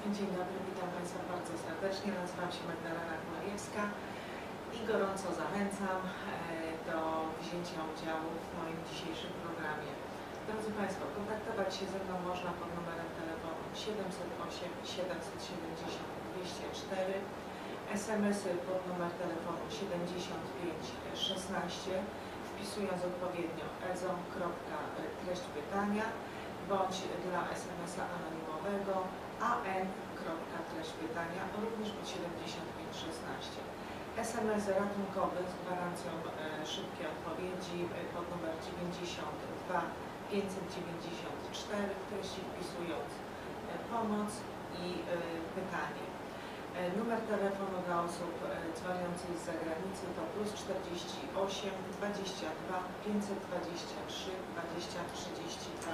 Dzień dobry, witam Państwa bardzo serdecznie. Nazywam się Magdalena Kulajewska i gorąco zachęcam do wzięcia udziału w moim dzisiejszym programie. Drodzy Państwo, kontaktować się ze mną można pod numerem telefonu 708 770 204, SMS-y pod numer telefonu 7516, wpisując odpowiednio treść pytania, bądź dla SMS-a anonimowego treść pytania, również pod 7516. SMS ratunkowy z gwarancją szybkiej odpowiedzi pod numer 92 594, w treści wpisując pomoc i pytanie. Numer telefonu dla osób dzwoniących z zagranicy to +48 22 523 20 32.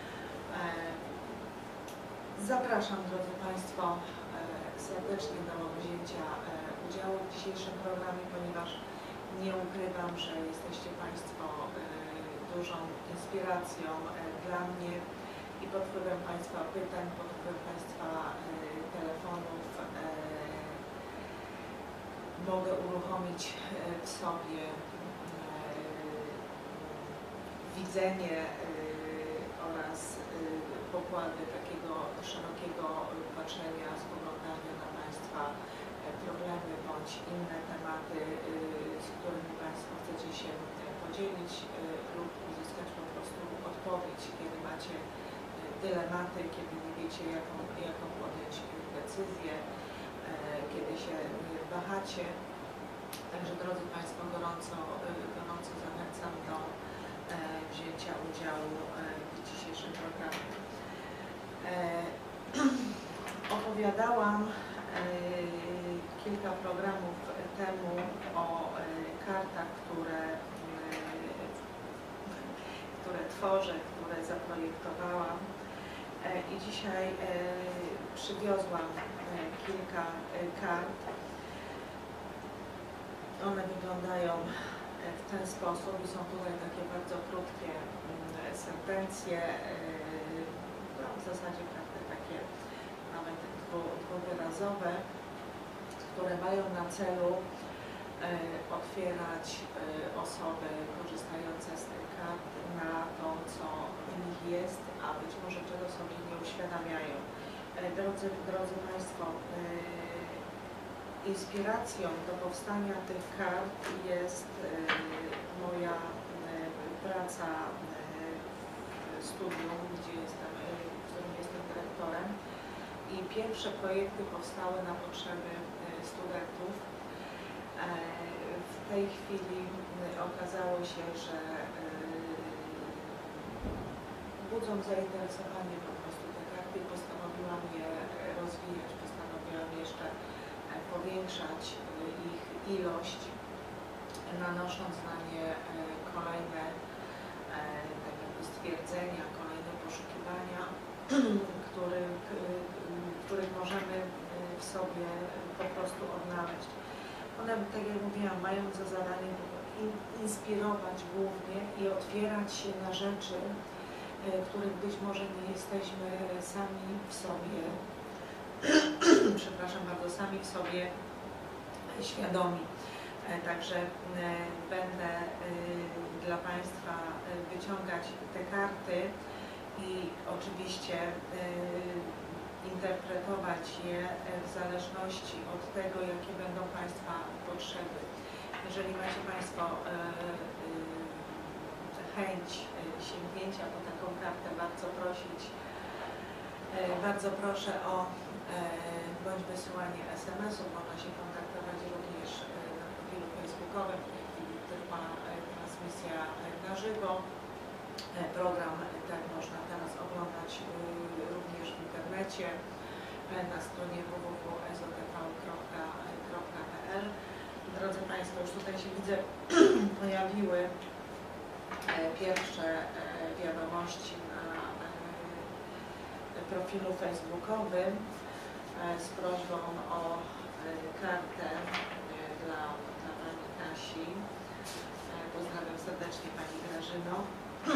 Zapraszam, drodzy Państwo, serdecznie do wzięcia udziału w dzisiejszym programie, ponieważ nie ukrywam, że jesteście Państwo dużą inspiracją dla mnie i pod wpływem Państwa pytań, pod wpływem Państwa telefonów mogę uruchomić w sobie widzenie oraz pokłady takiego szerokiego patrzenia, spoglądania na Państwa problemy bądź inne tematy, z którymi Państwo chcecie się podzielić lub uzyskać po prostu odpowiedź, kiedy macie dylematy, kiedy nie wiecie, jaką podjąć decyzję, kiedy się wahacie. Także, drodzy Państwo, gorąco zachęcam do wzięcia udziału w dzisiejszym programie. Opowiadałam kilka programów temu o kartach, które tworzę, które zaprojektowałam i dzisiaj przywiozłam kilka kart. One wyglądają w ten sposób i są tutaj takie bardzo krótkie sentencje, w zasadzie karty takie nawet dwuwyrazowe, które mają na celu otwierać osoby korzystające z tych kart na to, co w nich jest, a być może czego sobie nie uświadamiają. Drodzy Państwo, inspiracją do powstania tych kart jest moja praca w studium, w którym jestem dyrektorem, i pierwsze projekty powstały na potrzeby studentów. W tej chwili okazało się, że budzą zainteresowanie po prostu te karty i postanowiłam je rozwijać, postanowiłam jeszcze powiększać ich ilość, nanosząc na nie kolejne tak jakby stwierdzenia, kolejne poszukiwania, których możemy w sobie po prostu odnaleźć. One, tak jak mówiłam, mają za zadanie inspirować głównie i otwierać się na rzeczy, których być może nie jesteśmy sami w sobie, przepraszam bardzo, sami w sobie świadomi. Także będę dla Państwa wyciągać te karty i oczywiście interpretować je w zależności od tego, jakie będą Państwa potrzeby. Jeżeli macie Państwo chęć sięgnięcia po taką kartę, bardzo proszę o bądź wysyłanie SMS-ów, można się kontaktować również na profilu facebookowym, w tej chwili trwa transmisja na żywo. Program ten można teraz oglądać również w internecie na stronie www.ezotv.pl. Drodzy Państwo, już tutaj się widzę, pojawiły pierwsze wiadomości na profilu facebookowym z prośbą o kartę dla Pani Kasi. Pozdrawiam serdecznie Pani Grażyno.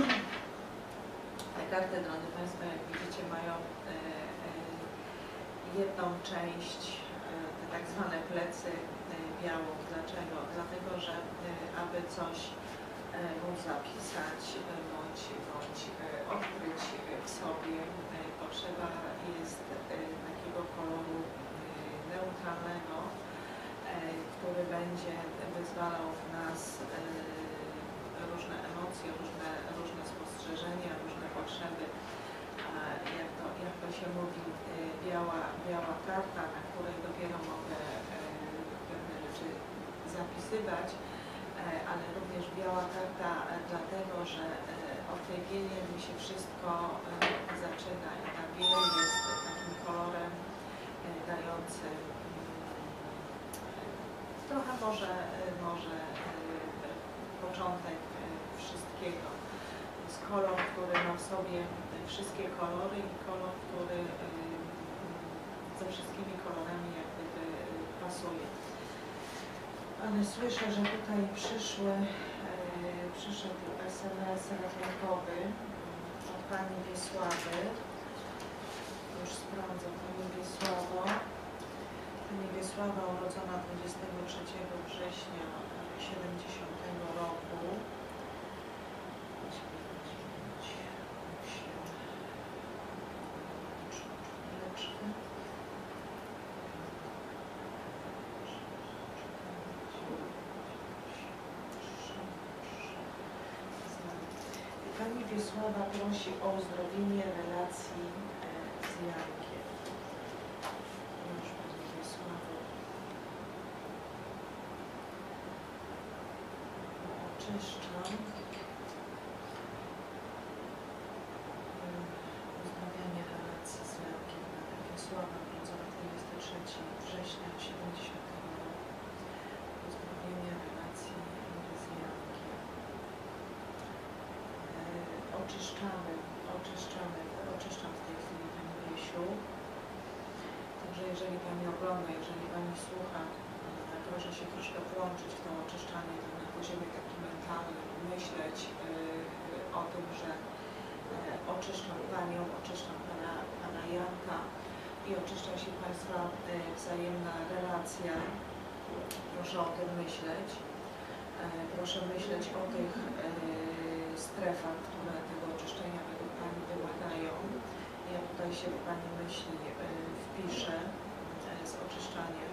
Te karty, drodzy Państwo, jak widzicie, mają jedną część, te tak zwane plecy białą. Dlaczego? Dlatego, że aby coś móc zapisać bądź odkryć w sobie, potrzeba jest takiego koloru neutralnego, który będzie wyzwalał w nas różne emocje, różne spostrzeżenia, różne potrzeby. Jak to się mówi, biała karta, na której dopiero mogę pewne rzeczy zapisywać, ale również biała karta dlatego, że od tej bieli mi się wszystko zaczyna i ta biel jest takim kolorem dającym trochę może początek wszystkiego. To jest kolor, który ma w sobie wszystkie kolory i kolor, który ze wszystkimi kolorami jak gdyby pasuje. Ale słyszę, że tutaj przyszedł SMS ratunkowy od pani Wiesławy. Już sprawdzę, pani Wiesławo. Pani Wiesława urodzona 23 września 70 roku. Pani Wiesława prosi o uzdrowienie relacji z Jankiem. Już Pani Wiesławo oczyszczam. Uzdrowienie relacji z Jankiem. Pani Wiesława urodzona 23 września 70 roku. Uzdrowienie relacji z Jankiem. Oczyszczam w tej chwili Pani Wiesiu. Także jeżeli Pani ogląda, jeżeli Pani słucha, proszę się troszkę włączyć w to oczyszczanie na poziomie takim mentalnym, myśleć o tym, że oczyszczam Panią, oczyszczam Pana Janka i oczyszcza się Państwa wzajemna relacja. Proszę o tym myśleć. Proszę myśleć o tych strefach, które tego oczyszczenia według Pani wymagają. Ja tutaj się w Pani myśli wpiszę z oczyszczaniem.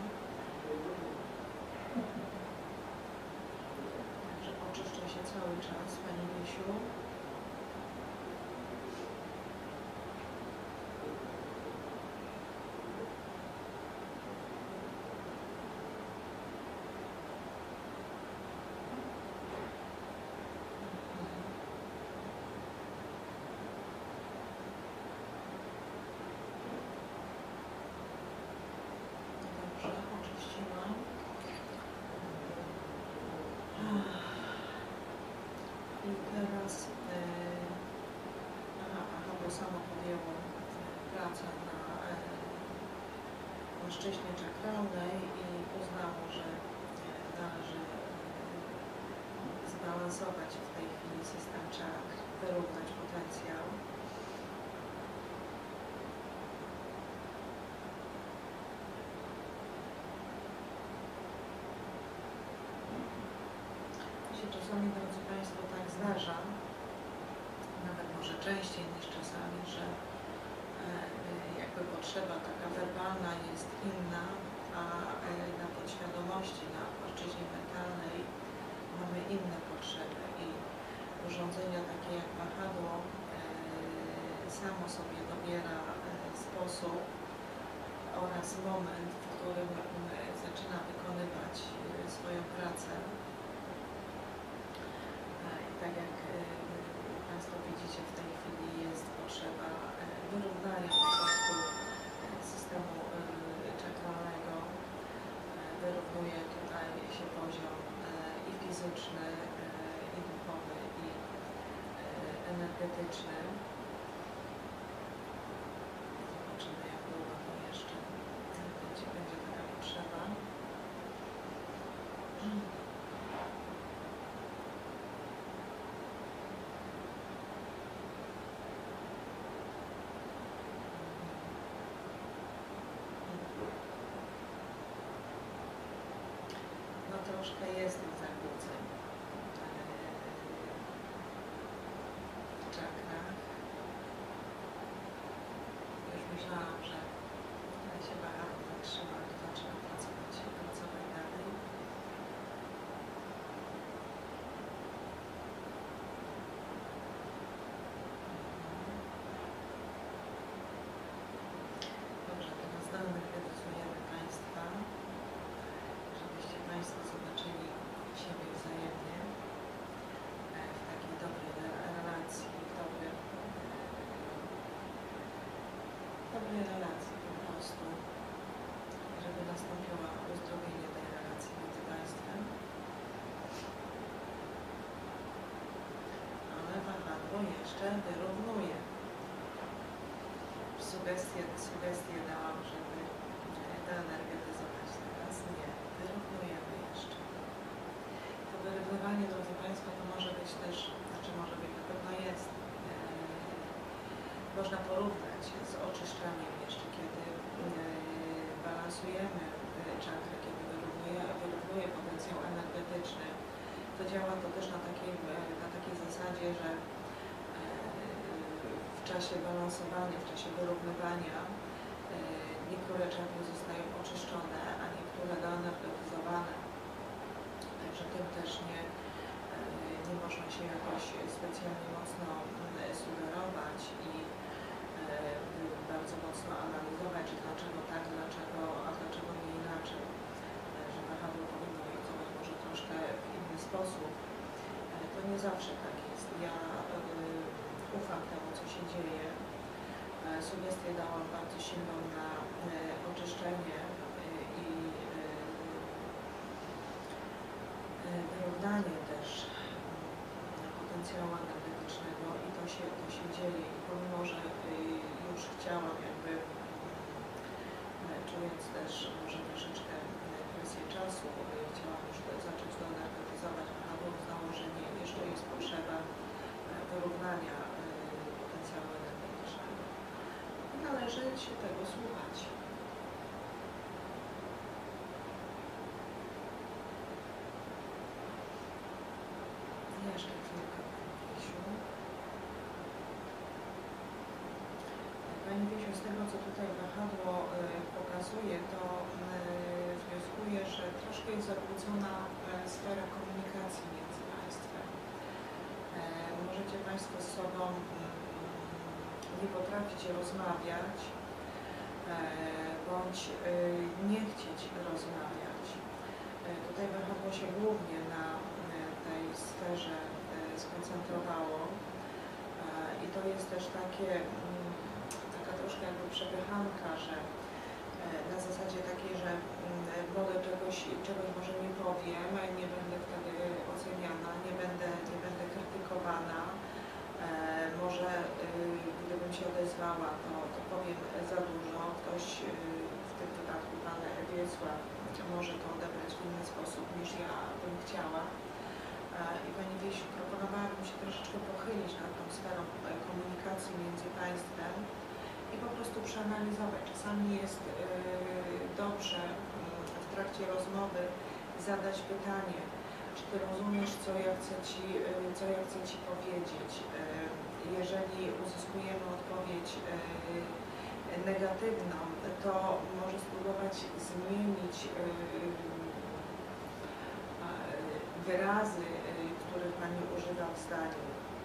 Także oczyszcza się cały czas Pani Wiesiu. I teraz bo samo podjęło pracę na płaszczyźnie czakralnej i uznało, że należy zbalansować w tej chwili system czakr, wyrównać potencjał. Czasami, drodzy Państwo, tak zdarza, nawet może częściej niż czasami, że jakby potrzeba taka werbalna jest inna, a na podświadomości, na płaszczyźnie mentalnej mamy inne potrzeby i urządzenia takie jak wahadło samo sobie dobiera sposób oraz moment, w którym zaczyna wykonywać swoją pracę. Tak jak Państwo widzicie, w tej chwili jest potrzeba wyrównania po prostu systemu czakralnego. Wyrównuje tutaj się poziom i fizyczny, i duchowy, i energetyczny. Zobaczymy, jak długo to jeszcze będzie taka potrzeba. troszkę jest tych zakłóceń w czakrach. Już myślałam, że się wahadło zatrzyma, to zaczyna pracować dalej. Dobrze, teraz zdalnych realizujemy Państwa, żebyście Państwo zobaczyli siebie wzajemnie w takiej dobrej relacji, dobrej relacji po prostu, żeby nastąpiło uzdrowienie tej relacji między Państwem. Ale wahadło jeszcze wyrównuje. Sugestie dałam, żeby doenergetyzować teraz. Nie, wyrównujemy jeszcze. To wyrównywanie, drodzy Państwo, to może być też, może być, na pewno jest, można porównać z oczyszczaniem jeszcze, kiedy balansujemy czakrę, kiedy wyrównuje potencjał energetyczny. To działa to też na takiej zasadzie, że w czasie balansowania, w czasie wyrównywania niektóre czakry zostają oczyszczone, a niektóre doenergetyzowane. Także tym też nie można się jakoś specjalnie mocno sugerować i bardzo mocno analizować, czy dlaczego tak, a dlaczego nie inaczej. Że wahadło powinno pracować może troszkę w inny sposób. To nie zawsze tak jest. Ja ufam temu, co się dzieje. Sugestię dałam bardzo silną na oczyszczenie i wyrównanie też potencjału energetycznego i to się dzieje. I pomimo, że już chciałam jakby, czując też może troszeczkę presję czasu, chciałam już zacząć to energetyzować, albo uznało, że nie, jeszcze jest potrzeba wyrównania potencjału energetycznego. Należy się tego słuchać. Jeszcze chwilkę, Pani Wiesiu. Pani Wiesiu, z tego, co tutaj wahadło pokazuje, to wnioskuję, że troszkę jest zakłócona sfera komunikacji między Państwem. Możecie Państwo z sobą nie potrafić rozmawiać, bądź nie chcieć rozmawiać. Tutaj wahadło się głównie na tej sferze skoncentrowało i to jest też taka troszkę jakby przepychanka, że na zasadzie takiej, że wolę czegoś może nie powiem, nie będę wtedy oceniana, nie będę krytykowana. Może gdybym się odezwała, to powiem za dużo. Ktoś, w tym wypadku Pan Wiesław, może to odebrać w inny sposób niż ja bym chciała. I Pani Wiesiu, proponowałabym się troszeczkę pochylić nad tą sferą komunikacji między Państwem i po prostu przeanalizować. Czasami jest dobrze w trakcie rozmowy zadać pytanie, czy Ty rozumiesz, co ja chcę Ci powiedzieć. Jeżeli uzyskujemy odpowiedź negatywną, to może spróbować zmienić wyrazy, których Pani używa w zdaniu.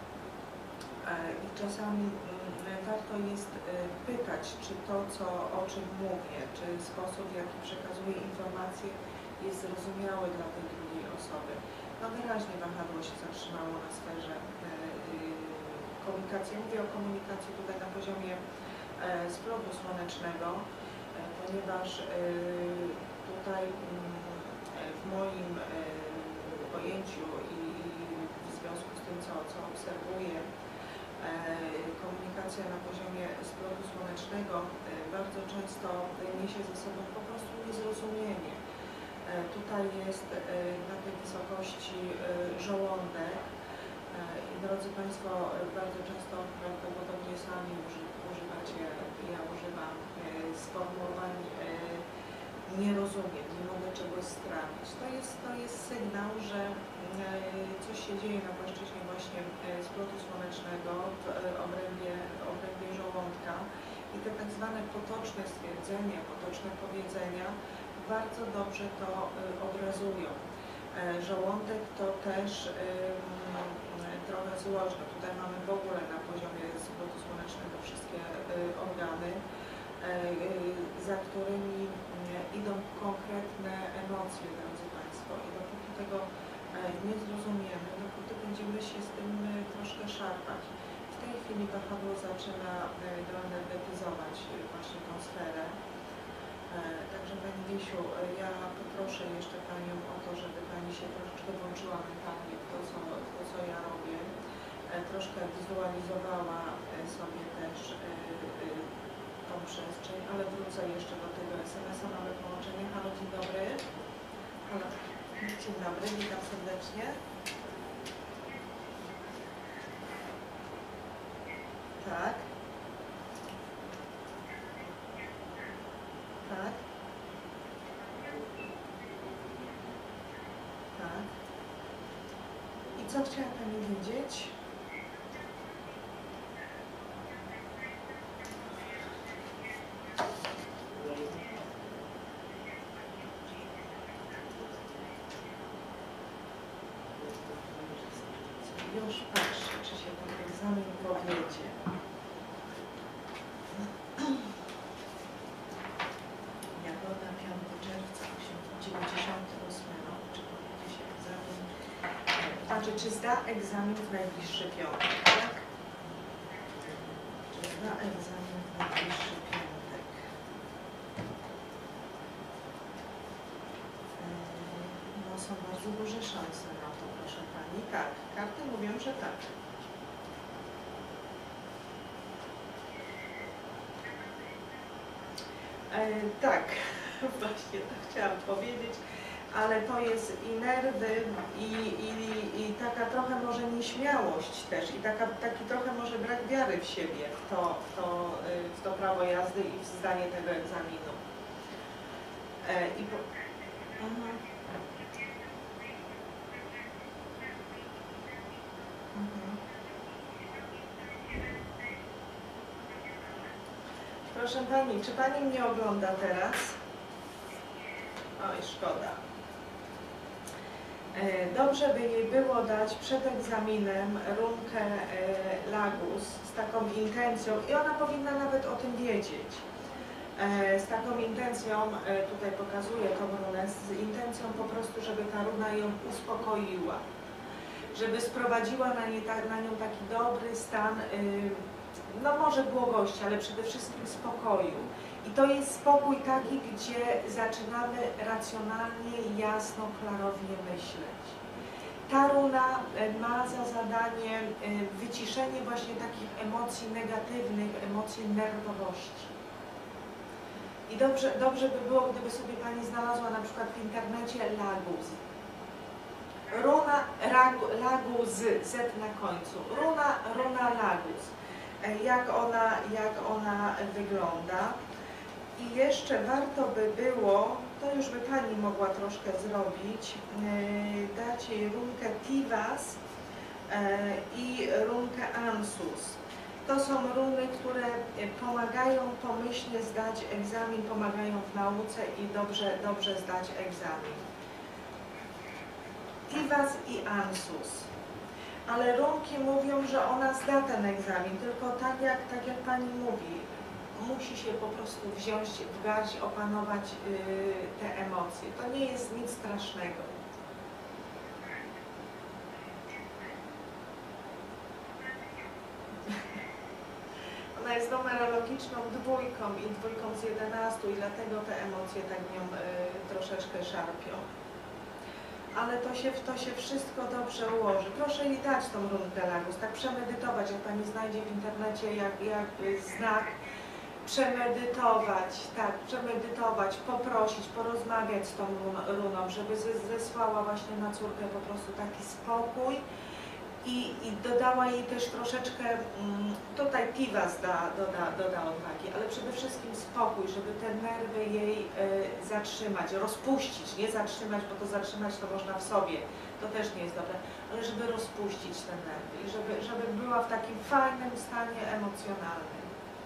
I czasami warto jest pytać, czy to, o czym mówię, czy sposób, w jaki przekazuję informacje, jest zrozumiały dla tej drugiej osoby. No wyraźnie wahadło się zatrzymało na sferze komunikacji. Mówię o komunikacji tutaj na poziomie splotu słonecznego, ponieważ tutaj w moim pojęciu i w związku z tym, co obserwuję, komunikacja na poziomie splotu słonecznego bardzo często niesie ze sobą po prostu niezrozumienie. Tutaj jest na tej wysokości żołądek i drodzy Państwo, bardzo często prawdopodobnie sami używacie, ja używam sformułowań nie rozumiem, nie mogę czegoś poprawić. To jest sygnał, że coś się dzieje na płaszczyźnie właśnie splotu słonecznego w obrębie żołądka i te tak zwane potoczne stwierdzenia, potoczne powiedzenia bardzo dobrze to obrazują. Żołądek to też trochę złożne. Tutaj mamy w ogóle na poziomie splotu słonecznego wszystkie organy, za którymi idą konkretne emocje, drodzy Państwo. I dopóki tego nie zrozumiemy, dopóty będziemy się z tym troszkę szarpać. W tej chwili wahadło zaczyna doenergetyzować właśnie tą sferę. Także Pani Wiesiu, ja poproszę jeszcze Panią o to, żeby Pani się troszeczkę włączyła mentalnie w to, co ja robię. Troszkę wizualizowała sobie też tą przestrzeń, ale wrócę jeszcze do tego SMS-a. Mamy połączenie. Halo, dzień dobry. Halo, dzień dobry, witam serdecznie. Tak. Tak. Tak. I co chciała Pani wiedzieć? Już patrzę, czy się ten egzamin powiedzie. Jagoda, 5 czerwca 1998 rok. Czy powiedzie się egzamin? Znaczy, czy zda egzamin w najbliższy piątek, tak? Czy zda egzamin w najbliższy piątek? No, są bardzo duże szanse na to, proszę Pani. Tak, karty mówią, że tak. Tak, właśnie to chciałam powiedzieć, ale to jest i nerwy, i taka trochę może nieśmiałość też, i taki trochę może brak wiary w siebie, w to prawo jazdy i w zdanie tego egzaminu. Proszę Pani, czy Pani mnie ogląda teraz? Oj, szkoda. Dobrze by jej było dać przed egzaminem runkę Lagus z taką intencją i ona powinna nawet o tym wiedzieć. Z taką intencją, tutaj pokazuję tą runę, z intencją po prostu, żeby ta runa ją uspokoiła. Żeby sprowadziła na nią taki dobry stan, no może błogości, ale przede wszystkim spokoju. I to jest spokój taki, gdzie zaczynamy racjonalnie, jasno, klarownie myśleć. Ta runa ma za zadanie wyciszenie właśnie takich emocji negatywnych, emocji nerwowości. I dobrze by było, gdyby sobie Pani znalazła na przykład w internecie Lagus. Runa Lagus, Z na końcu. Runa Lagus. Jak ona wygląda. I jeszcze warto by było, to już by Pani mogła troszkę zrobić, dać jej runkę Tivas i runkę Ansus. To są runy, które pomagają pomyślnie zdać egzamin, pomagają w nauce i dobrze zdać egzamin. Tivas i Ansus. Ale runki mówią, że ona zda ten egzamin, tylko tak jak Pani mówi, musi się po prostu wziąć w garść, opanować te emocje. To nie jest nic strasznego. Ona jest numerologiczną dwójką i dwójką z 11 i dlatego te emocje tak nią troszeczkę szarpią. Ale to się wszystko dobrze ułoży. Proszę jej dać tą runkę Lagus, tak przemedytować, jak Pani znajdzie w internecie jak znak, przemedytować, poprosić, porozmawiać z tą runą, żeby zesłała właśnie na córkę po prostu taki spokój I dodała jej też troszeczkę, tutaj piwa doda odwagi, ale przede wszystkim spokój, żeby te nerwy jej zatrzymać, rozpuścić, nie zatrzymać, bo to zatrzymać to można w sobie, to też nie jest dobre, ale żeby rozpuścić te nerwy i żeby była w takim fajnym stanie emocjonalnym.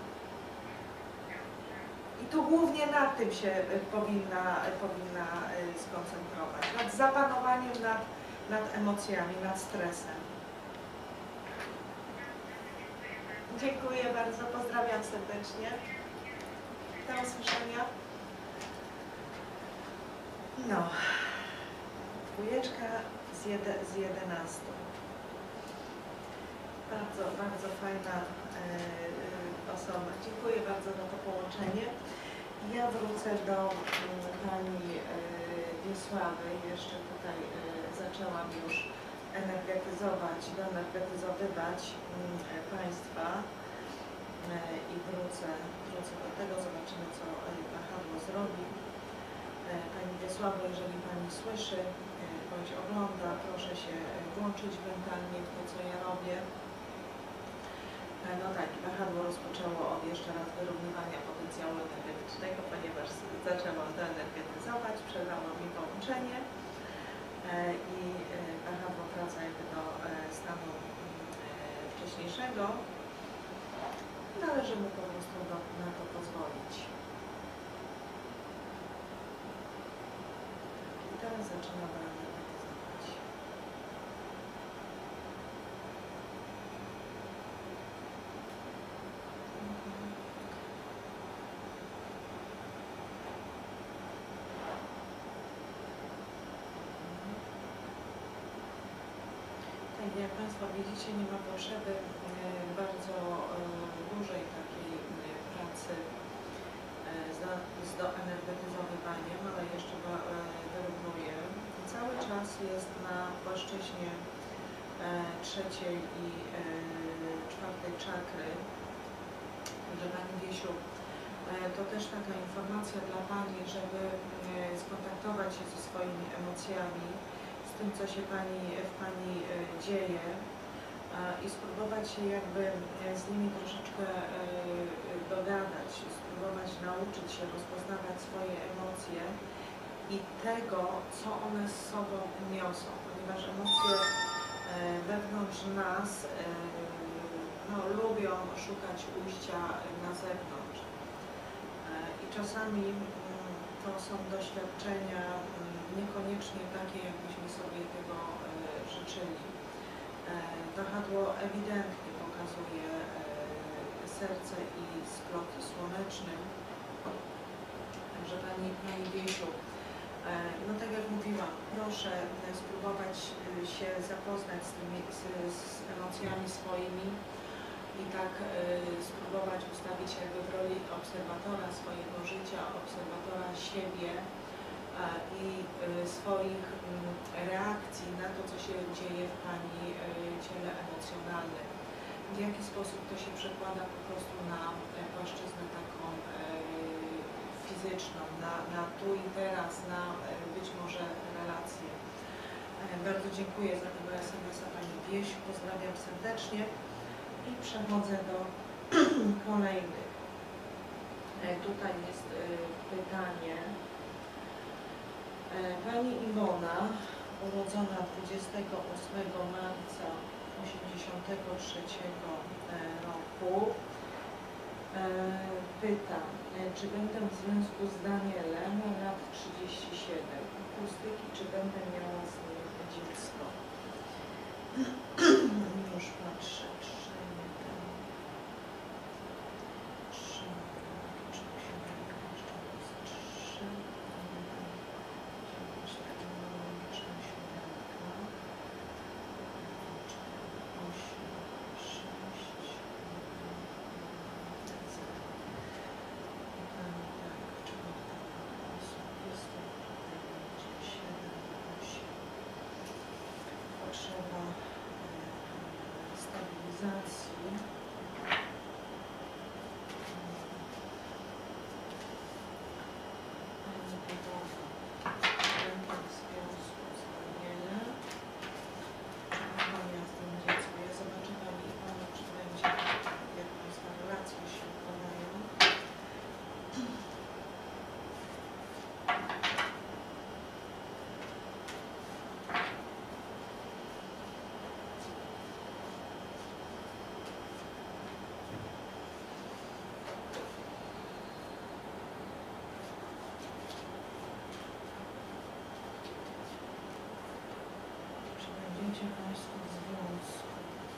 I tu głównie nad tym się powinna skoncentrować, nad zapanowaniem nad emocjami, nad stresem. Dziękuję bardzo, pozdrawiam serdecznie. Do usłyszenia. No, 2 z 11. Bardzo, bardzo fajna osoba. Dziękuję bardzo za to połączenie. Ja wrócę do pani Wiesławy. Jeszcze tutaj zaczęłam już doenergetyzowywać Państwa i wrócę do tego, zobaczymy, co wahadło zrobi. Pani Wiesławo, jeżeli Pani słyszy bądź ogląda, proszę się włączyć mentalnie w to, co ja robię. No tak, wahadło rozpoczęło od jeszcze raz wyrównywania potencjału energetycznego, ponieważ zaczęłam doenergetyzować, przerwało mi połączenie i wahadło wraca jakby do stanu wcześniejszego. Należy mu po prostu na to pozwolić. I teraz zaczyna doenergetyzować. Jak Państwo widzicie, nie ma potrzeby bardzo dużej takiej pracy z doenergetyzowywaniem, ale jeszcze wyrównuję. Cały czas jest na płaszczyźnie 3. i 4. czakry. Także Pani Wiesiu, to też taka informacja dla Pani, żeby skontaktować się ze swoimi emocjami, z tym, co się w Pani dzieje i spróbować się jakby z nimi troszeczkę dogadać, spróbować nauczyć się rozpoznawać swoje emocje i tego, co one z sobą niosą, ponieważ emocje wewnątrz nas lubią szukać ujścia na zewnątrz i czasami to są doświadczenia niekoniecznie takie, jakbyśmy sobie tego życzyli. Wahadło ewidentnie pokazuje serce i splot słoneczny. Także Pani Wiesiu, no tak jak mówiłam, proszę spróbować się zapoznać z emocjami swoimi i tak spróbować ustawić jakby w roli obserwatora swojego życia, obserwatora siebie i swoich reakcji na to, co się dzieje w Pani ciele emocjonalnym. W jaki sposób to się przekłada po prostu na płaszczyznę taką fizyczną, na tu i teraz, na być może relacje. Bardzo dziękuję za tego SMS-a Pani Wiesiu, pozdrawiam serdecznie i przechodzę do kolejnych. Tutaj jest pytanie. Pani Iwona, urodzona 28 marca 1983 roku, pyta, czy będę w związku z Danielem, lat 37, akustyki, czy będę miała z nim dziecko? Już patrzę, czy nie tam. Życie Państwo w związku.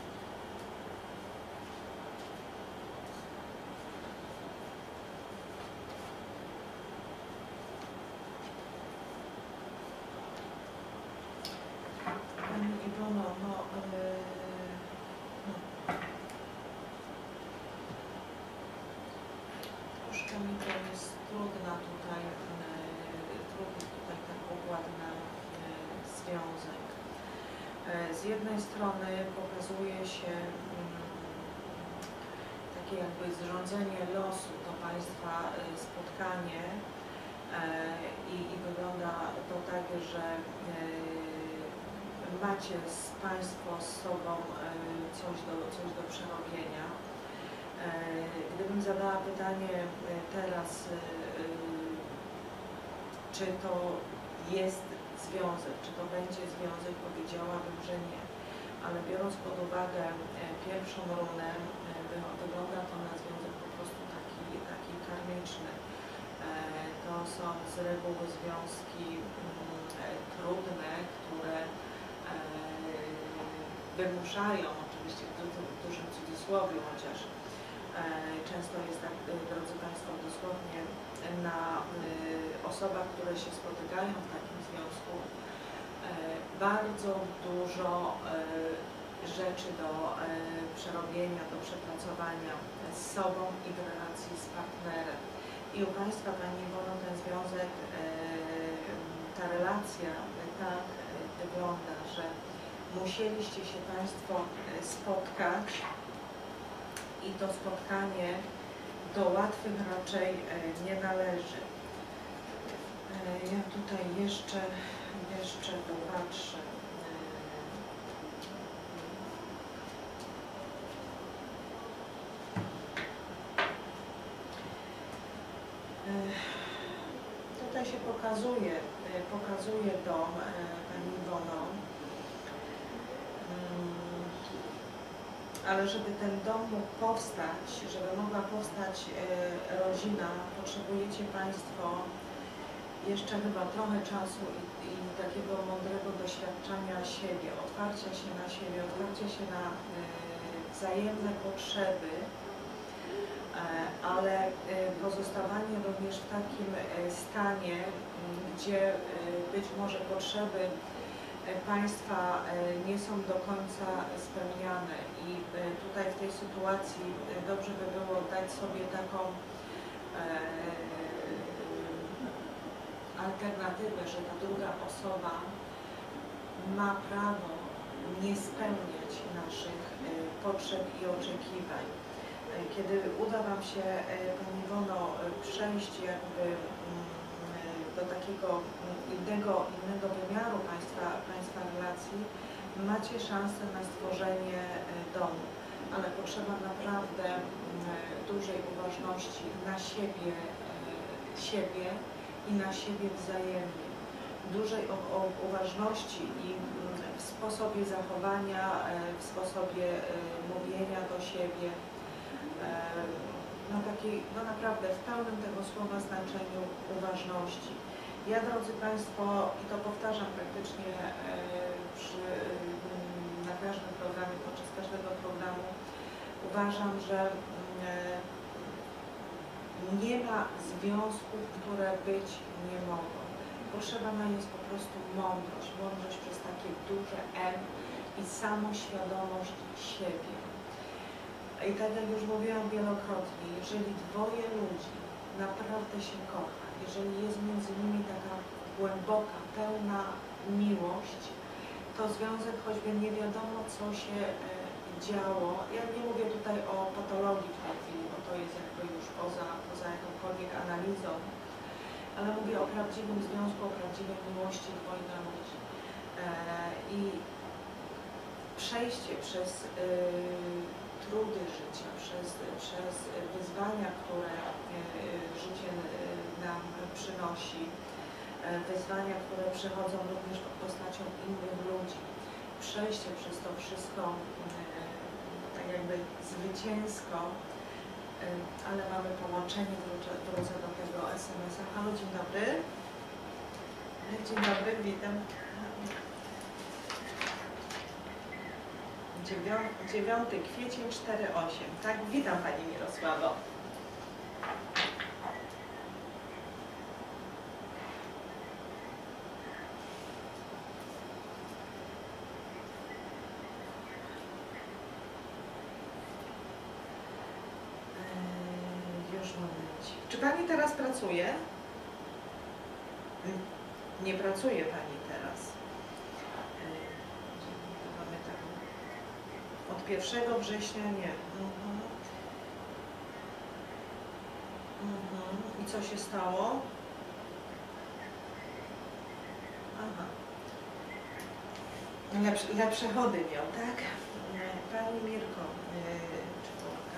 Pani Iwono, troszkę mi to jest trudny tutaj ten układ na związek. Z jednej strony pokazuje się takie jakby zrządzenie losu, to Państwa spotkanie i wygląda to tak, że macie Państwo z sobą coś do przerobienia. Gdybym zadała pytanie teraz, czy to jest związek, czy to będzie związek, powiedziałabym, że nie. Ale biorąc pod uwagę pierwszą runę, wygląda to na związek po prostu taki karmiczny. To są z reguły związki trudne, które wymuszają, oczywiście w dużym cudzysłowie, chociaż często jest tak, drodzy Państwo, dosłownie na osobach, które się spotykają w takim związku, bardzo dużo rzeczy do przerobienia, do przepracowania z sobą i w relacji z partnerem. I u Państwa, Pani Iwono, ten związek, ta relacja tak wygląda, że musieliście się Państwo spotkać i to spotkanie do łatwych raczej nie należy. Ja tutaj jeszcze popatrzę. Tutaj się pokazuje dom, Pani Iwono, ale żeby ten dom mógł powstać, żeby mogła powstać rodzina, potrzebujecie Państwo jeszcze chyba trochę czasu i takiego mądrego doświadczenia siebie, otwarcia się na siebie, otwarcia się na wzajemne potrzeby, ale pozostawanie również w takim stanie, gdzie być może potrzeby Państwa nie są do końca spełniane i tutaj w tej sytuacji dobrze by było dać sobie taką alternatywę, że ta druga osoba ma prawo nie spełniać naszych potrzeb i oczekiwań. Kiedy uda Wam się, Pani Iwono, przejść jakby do takiego innego wymiaru Państwa relacji, macie szansę na stworzenie domu, ale potrzeba naprawdę dużej uważności na siebie i na siebie wzajemnie. Dużej uważności i w sposobie zachowania, w sposobie mówienia do siebie, no naprawdę w pełnym tego słowa znaczeniu uważności. Ja, drodzy Państwo, i to powtarzam praktycznie na każdym programie, podczas każdego programu, uważam, że nie ma związków, które być nie mogą. Potrzebna jest po prostu mądrość przez takie duże M i samoświadomość siebie. I tak jak już mówiłam wielokrotnie, jeżeli dwoje ludzi naprawdę się kocha, jeżeli jest między nimi taka głęboka, pełna miłość, to związek, choćby nie wiadomo co się działo, ja nie mówię tutaj o patologii w tej chwili, bo to jest jakby już poza jakąkolwiek analizą, ale mówię o prawdziwym związku, o prawdziwej miłości dwojga ludzi. I przejście przez trudy życia, przez wyzwania, które życie nam przynosi, wyzwania, które przychodzą również pod postacią innych ludzi. Przejście przez to wszystko tak jakby zwycięsko, ale mamy połączenie, wrócę do tego SMS-a. Halo, dzień dobry. Dzień dobry, witam. 9 kwiecień 4-8. Tak, witam Pani Mirosławo. Już momencik. Czy Pani teraz pracuje? Nie pracuje Pani teraz. Mamy tak. Od 1 września nie. I co się stało? Aha. Lepsze chody miał, tak? Pani Mirko, czwórka.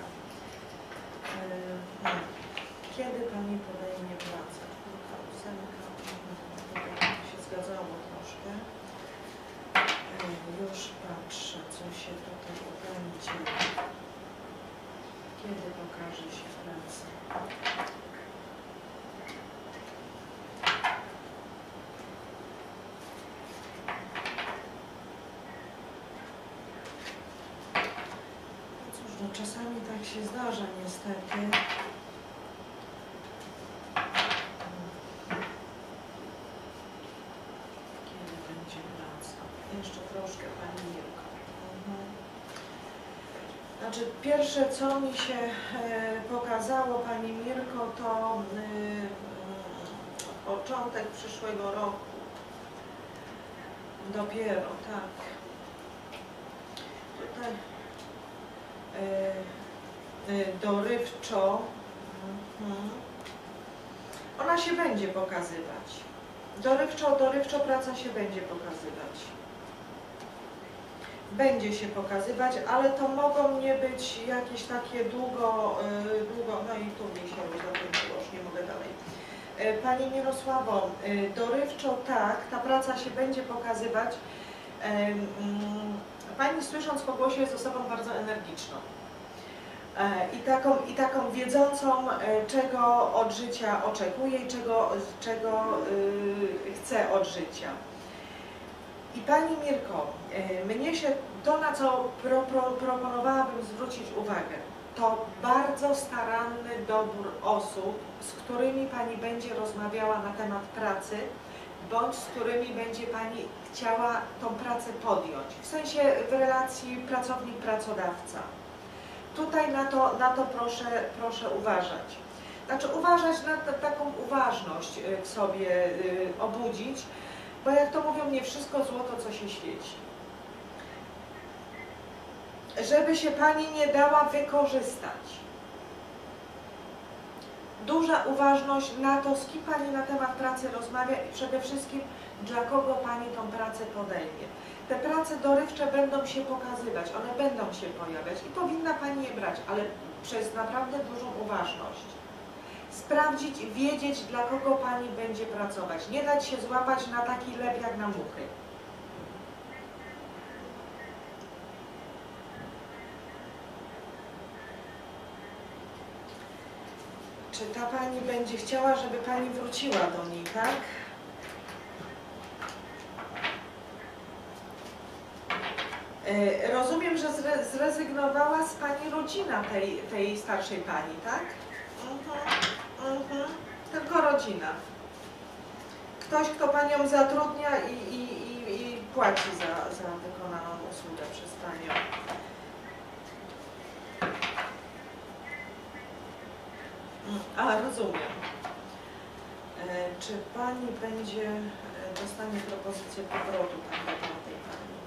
Kiedy Pani podejmie pracę? Ósemka. Tutaj się zgadzało troszkę. Już patrzę, co się tutaj będzie. Kiedy pokaże się praca? No cóż, no czasami tak się zdarza niestety. Kiedy będzie praca? Jeszcze troszkę, Pani Mirko. Znaczy, pierwsze co mi się pokazało, Pani Mirko, to początek przyszłego roku. Dopiero, tak. Tutaj dorywczo. Ona się będzie pokazywać. Dorywczo praca się będzie pokazywać. Będzie się pokazywać, ale to mogą nie być jakieś takie długo, no i tu mi się już zakończyło, już nie mogę dalej. Pani Mirosławo, dorywczo tak, ta praca się będzie pokazywać. Pani, słysząc po głosie, jest osobą bardzo energiczną i taką wiedzącą, czego od życia oczekuje i czego chce od życia. I Pani Mirko, mnie się to, na co proponowałabym zwrócić uwagę, to bardzo staranny dobór osób, z którymi Pani będzie rozmawiała na temat pracy, bądź z którymi będzie Pani chciała tą pracę podjąć, w sensie w relacji pracownik-pracodawca. Tutaj na to proszę uważać. Znaczy uważać na taką uważność w sobie obudzić, bo jak to mówią, nie wszystko złoto, co się świeci. Żeby się Pani nie dała wykorzystać. Duża uważność na to, z kim Pani na temat pracy rozmawia i przede wszystkim dla kogo Pani tą pracę podejmie. Te prace dorywcze będą się pokazywać, one będą się pojawiać i powinna Pani je brać, ale przez naprawdę dużą uważność. Sprawdzić, wiedzieć, dla kogo Pani będzie pracować. Nie dać się złapać na taki lep jak na muchy. Czy ta Pani będzie chciała, żeby Pani wróciła do niej, tak? Rozumiem, że zrezygnowała z Pani rodzina tej starszej Pani, tak? Tylko rodzina. Ktoś, kto Panią zatrudnia i płaci za wykonaną usługę przez Panią. A, rozumiem. Czy Pani dostanie propozycję powrotu do tej Pani?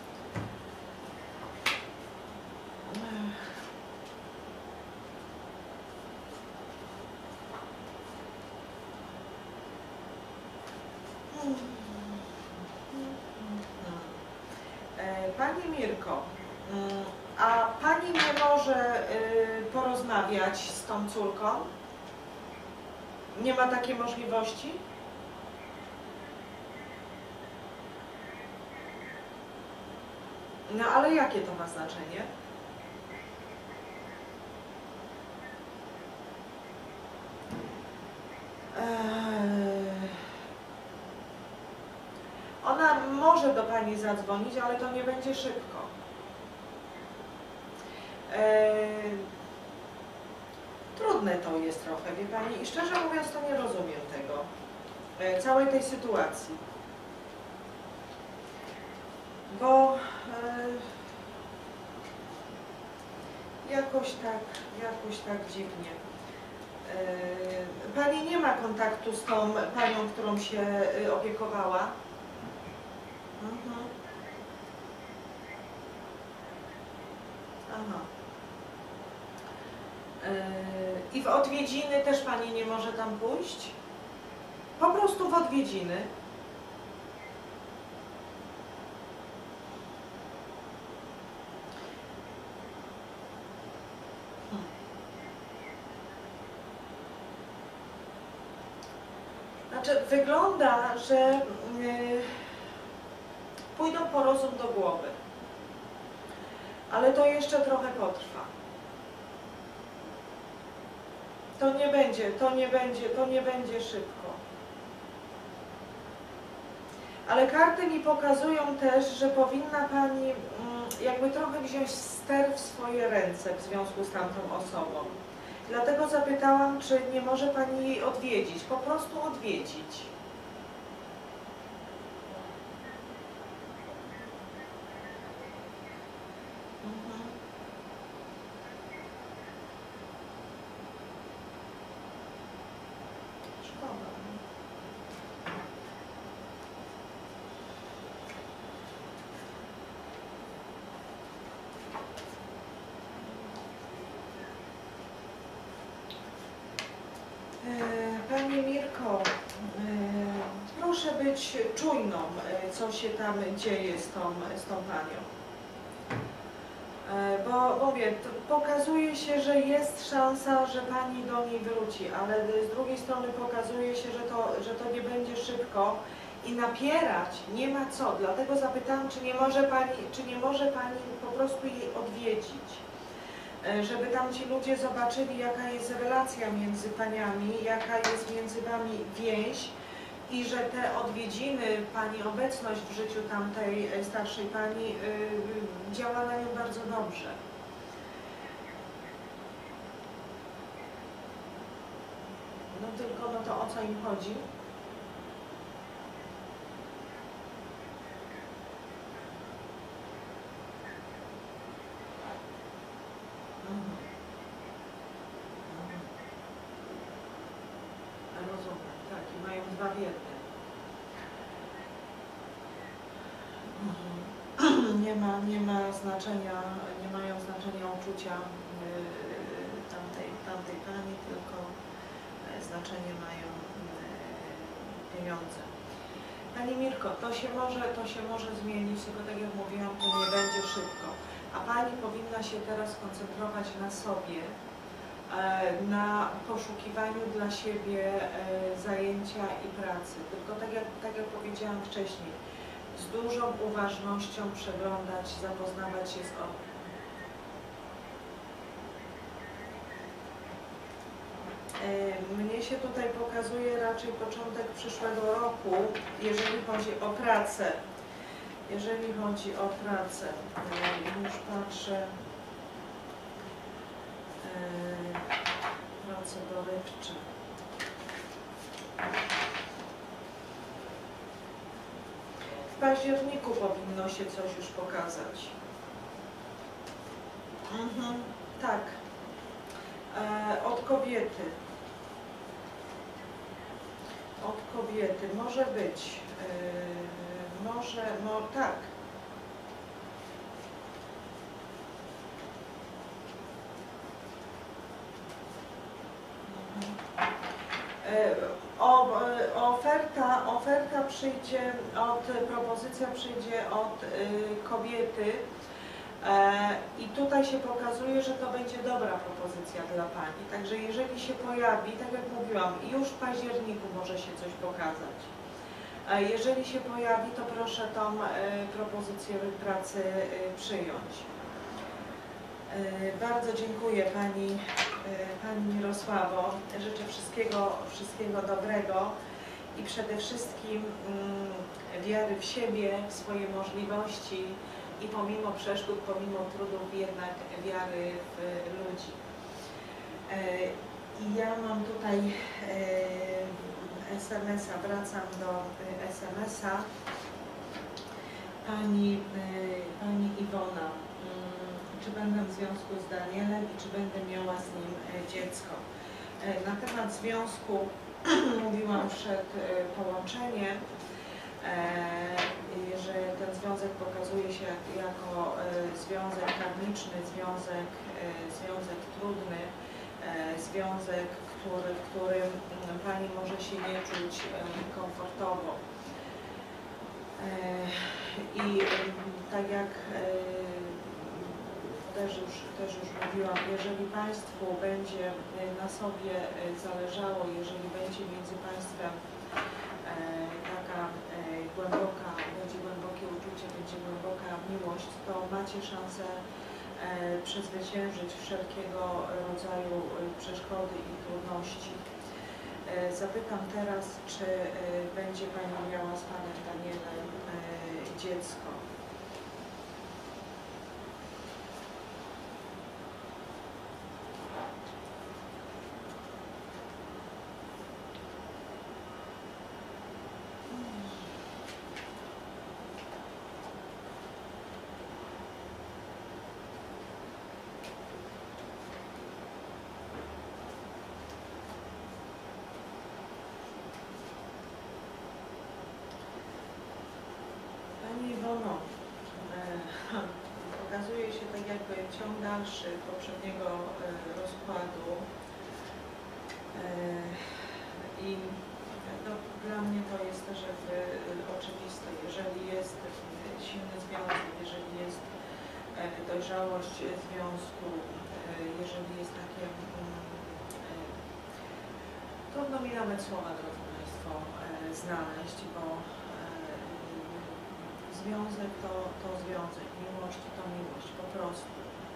Pani Mirko, a Pani nie może porozmawiać z tą córką? Nie ma takiej możliwości? No ale jakie to ma znaczenie? Ona może do Pani zadzwonić, ale to nie będzie szybko. Trudne to jest trochę, wie Pani, i szczerze mówiąc to nie rozumiem tego, całej tej sytuacji. Bo jakoś tak dziwnie. Pani nie ma kontaktu z tą panią, którą się opiekowała? Aha. I w odwiedziny też Pani nie może tam pójść? Po prostu w odwiedziny? Znaczy, wygląda, że pójdą po rozum do głowy, ale to jeszcze trochę potrwa. To nie będzie szybko. Ale karty mi pokazują też, że powinna Pani jakby trochę wziąć ster w swoje ręce w związku z tamtą osobą. Dlatego zapytałam, czy nie może Pani jej odwiedzić, po prostu odwiedzić. Szkoda. Pani Mirko, proszę być czujną, co się tam dzieje z tą panią. Bo mówię, pokazuje się, że jest szansa, że Pani do niej wróci, ale z drugiej strony pokazuje się, że to nie będzie szybko i napierać nie ma co. Dlatego zapytałam, czy nie może Pani po prostu jej odwiedzić, żeby tam ci ludzie zobaczyli, jaka jest relacja między paniami, jaka jest między Wami więź i że te odwiedziny, Pani obecność w życiu tamtej starszej Pani działa na nią bardzo dobrze. No tylko no to o co im chodzi? Rozumiem, tak, i mają dwa w jednym. Nie ma znaczenia, nie mają znaczenia uczucia tamtej pani, tylko znaczenie mają pieniądze. Pani Mirko, to się może zmienić, tylko tak jak mówiłam, to nie będzie szybko. A Pani powinna się teraz koncentrować na sobie, na poszukiwaniu dla siebie zajęcia i pracy. Tylko tak jak powiedziałam wcześniej, z dużą uważnością przeglądać, zapoznawać się z Mnie się tutaj pokazuje raczej początek przyszłego roku, jeżeli chodzi o pracę. Jeżeli chodzi o pracę, już patrzę, prace dorywcze. W październiku powinno się coś już pokazać. Tak. Od kobiety. Od kobiety. Może być. No tak. Oferta przyjdzie propozycja przyjdzie od kobiety i tutaj się pokazuje, że to będzie dobra propozycja dla Pani. Także jeżeli się pojawi, tak jak mówiłam, już w październiku może się coś pokazać. Jeżeli się pojawi, to proszę tą propozycję pracy przyjąć. Bardzo dziękuję Pani Mirosławo. Życzę wszystkiego dobrego i przede wszystkim wiary w siebie, w swoje możliwości, i pomimo przeszkód, pomimo trudów jednak wiary w ludzi. I ja mam tutaj SMS-a, wracam do SMS-a pani Iwona. Czy będę w związku z Danielem i czy będę miała z nim dziecko? Na temat związku mówiłam przed połączeniem, że ten związek pokazuje się jako związek karmiczny, związek trudny, związek, w którym pani może się nie czuć komfortowo. I tak jak też już mówiłam, jeżeli Państwu będzie na sobie zależało, jeżeli będzie między Państwem taka będzie głębokie uczucie, będzie głęboka miłość, to macie szansę przezwyciężyć wszelkiego rodzaju przeszkody i trudności. Zapytam teraz, czy będzie Pani miała z Panem Danielem dziecko. Pani Iwono, pokazuje się tak jakby ciąg dalszy poprzedniego rozkładu i no, dla mnie to jest też jakby oczywiste. Jeżeli jest silny związek, jeżeli jest dojrzałość związku, jeżeli jest takie trudno mi nawet słowa, drodzy Państwo, znaleźć, bo związek to związek, miłość to miłość, po prostu.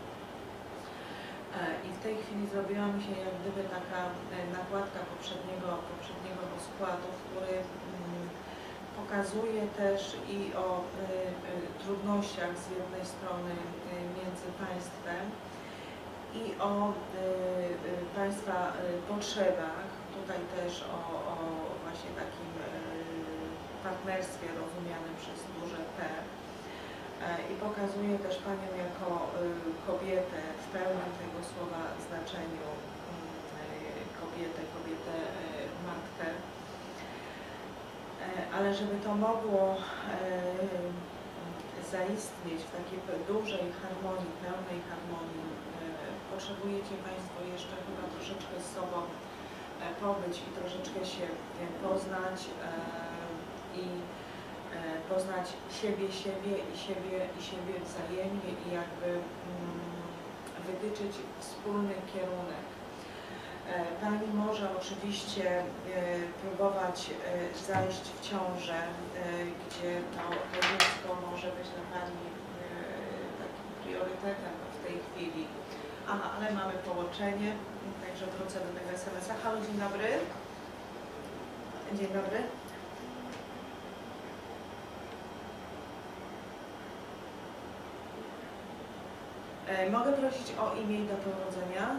I w tej chwili zrobiła mi się jak gdyby taka nakładka poprzedniego rozkładu, który pokazuje też i o trudnościach z jednej strony między państwem i o Państwa potrzebach, tutaj też o właśnie takim partnerstwie rozumianym przez duże P i pokazuje też Panią jako kobietę w pełnym tego słowa znaczeniu, kobietę matkę, ale żeby to mogło zaistnieć w takiej dużej harmonii, pełnej harmonii, potrzebujecie Państwo jeszcze chyba troszeczkę z sobą pobyć i troszeczkę się poznać i poznać siebie i siebie wzajemnie i jakby wytyczyć wspólny kierunek. Pani może oczywiście próbować zajść w ciążę, gdzie to dziecko może być dla Pani takim priorytetem w tej chwili. Aha, ale mamy połączenie, także wrócę do tego SMS-a. Halo, dzień dobry. Dzień dobry. Mogę prosić o imię i datę urodzenia?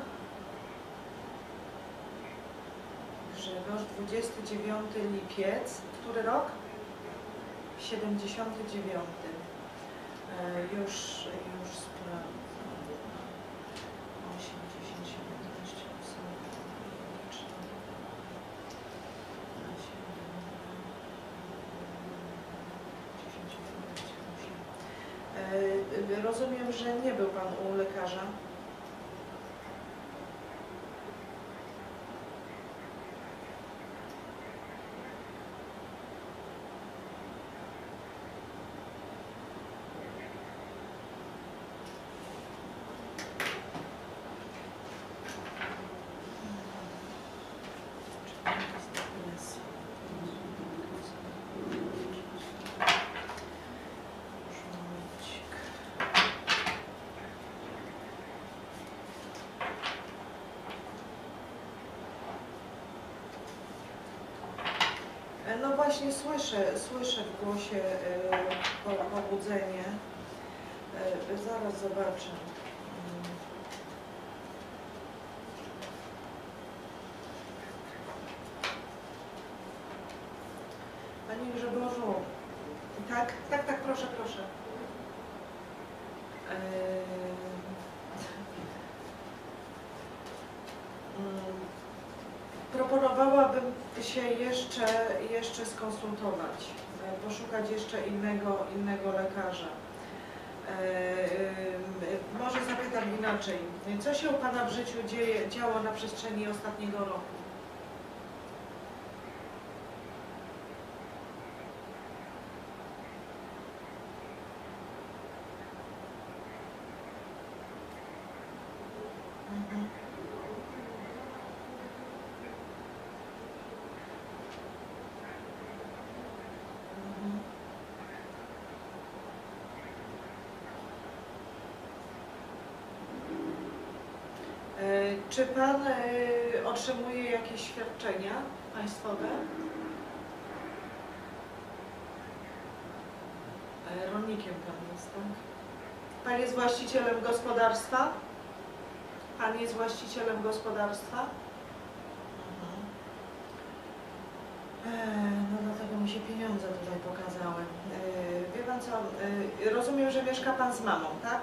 Grzegorz, 29 lipiec. Który rok? 79. Już sprawdzam. 8, 10, 17, 18, 10, rozumiem, że nie był Pan u lekarza. No właśnie słyszę w głosie pobudzenie. Zaraz zobaczę. Panie Grzegorzu, tak, proszę. Proponowałabym się jeszcze skonsultować, poszukać jeszcze innego lekarza. Może zapytam inaczej. Co się u Pana w życiu działo na przestrzeni ostatniego roku? Czy Pan otrzymuje jakieś świadczenia państwowe? Rolnikiem Pan jest, tak? Pan jest właścicielem gospodarstwa? Pan jest właścicielem gospodarstwa? No dlatego mi się pieniądze tutaj pokazały. Wie Pan co, rozumiem, że mieszka Pan z mamą, tak?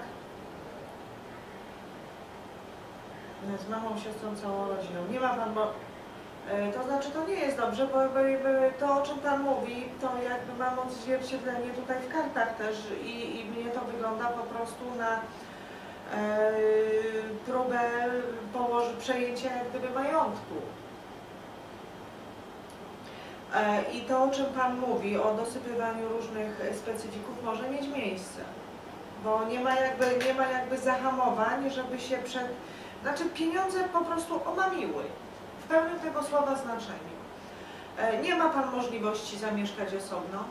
Z mamą, siostrą, całą rodziną. Nie ma Pan, bo to znaczy to nie jest dobrze, bo to, o czym Pan mówi, to jakby mam odzwierciedlenie tutaj w kartach też i mnie to wygląda po prostu na próbę przejęcia jak gdyby majątku. I to, o czym Pan mówi, o dosypywaniu różnych specyfików, może mieć miejsce, bo nie ma jakby zahamowań, żeby się Znaczy pieniądze po prostu omamiły, w pełnym tego słowa znaczeniu. Nie ma Pan możliwości zamieszkać osobno?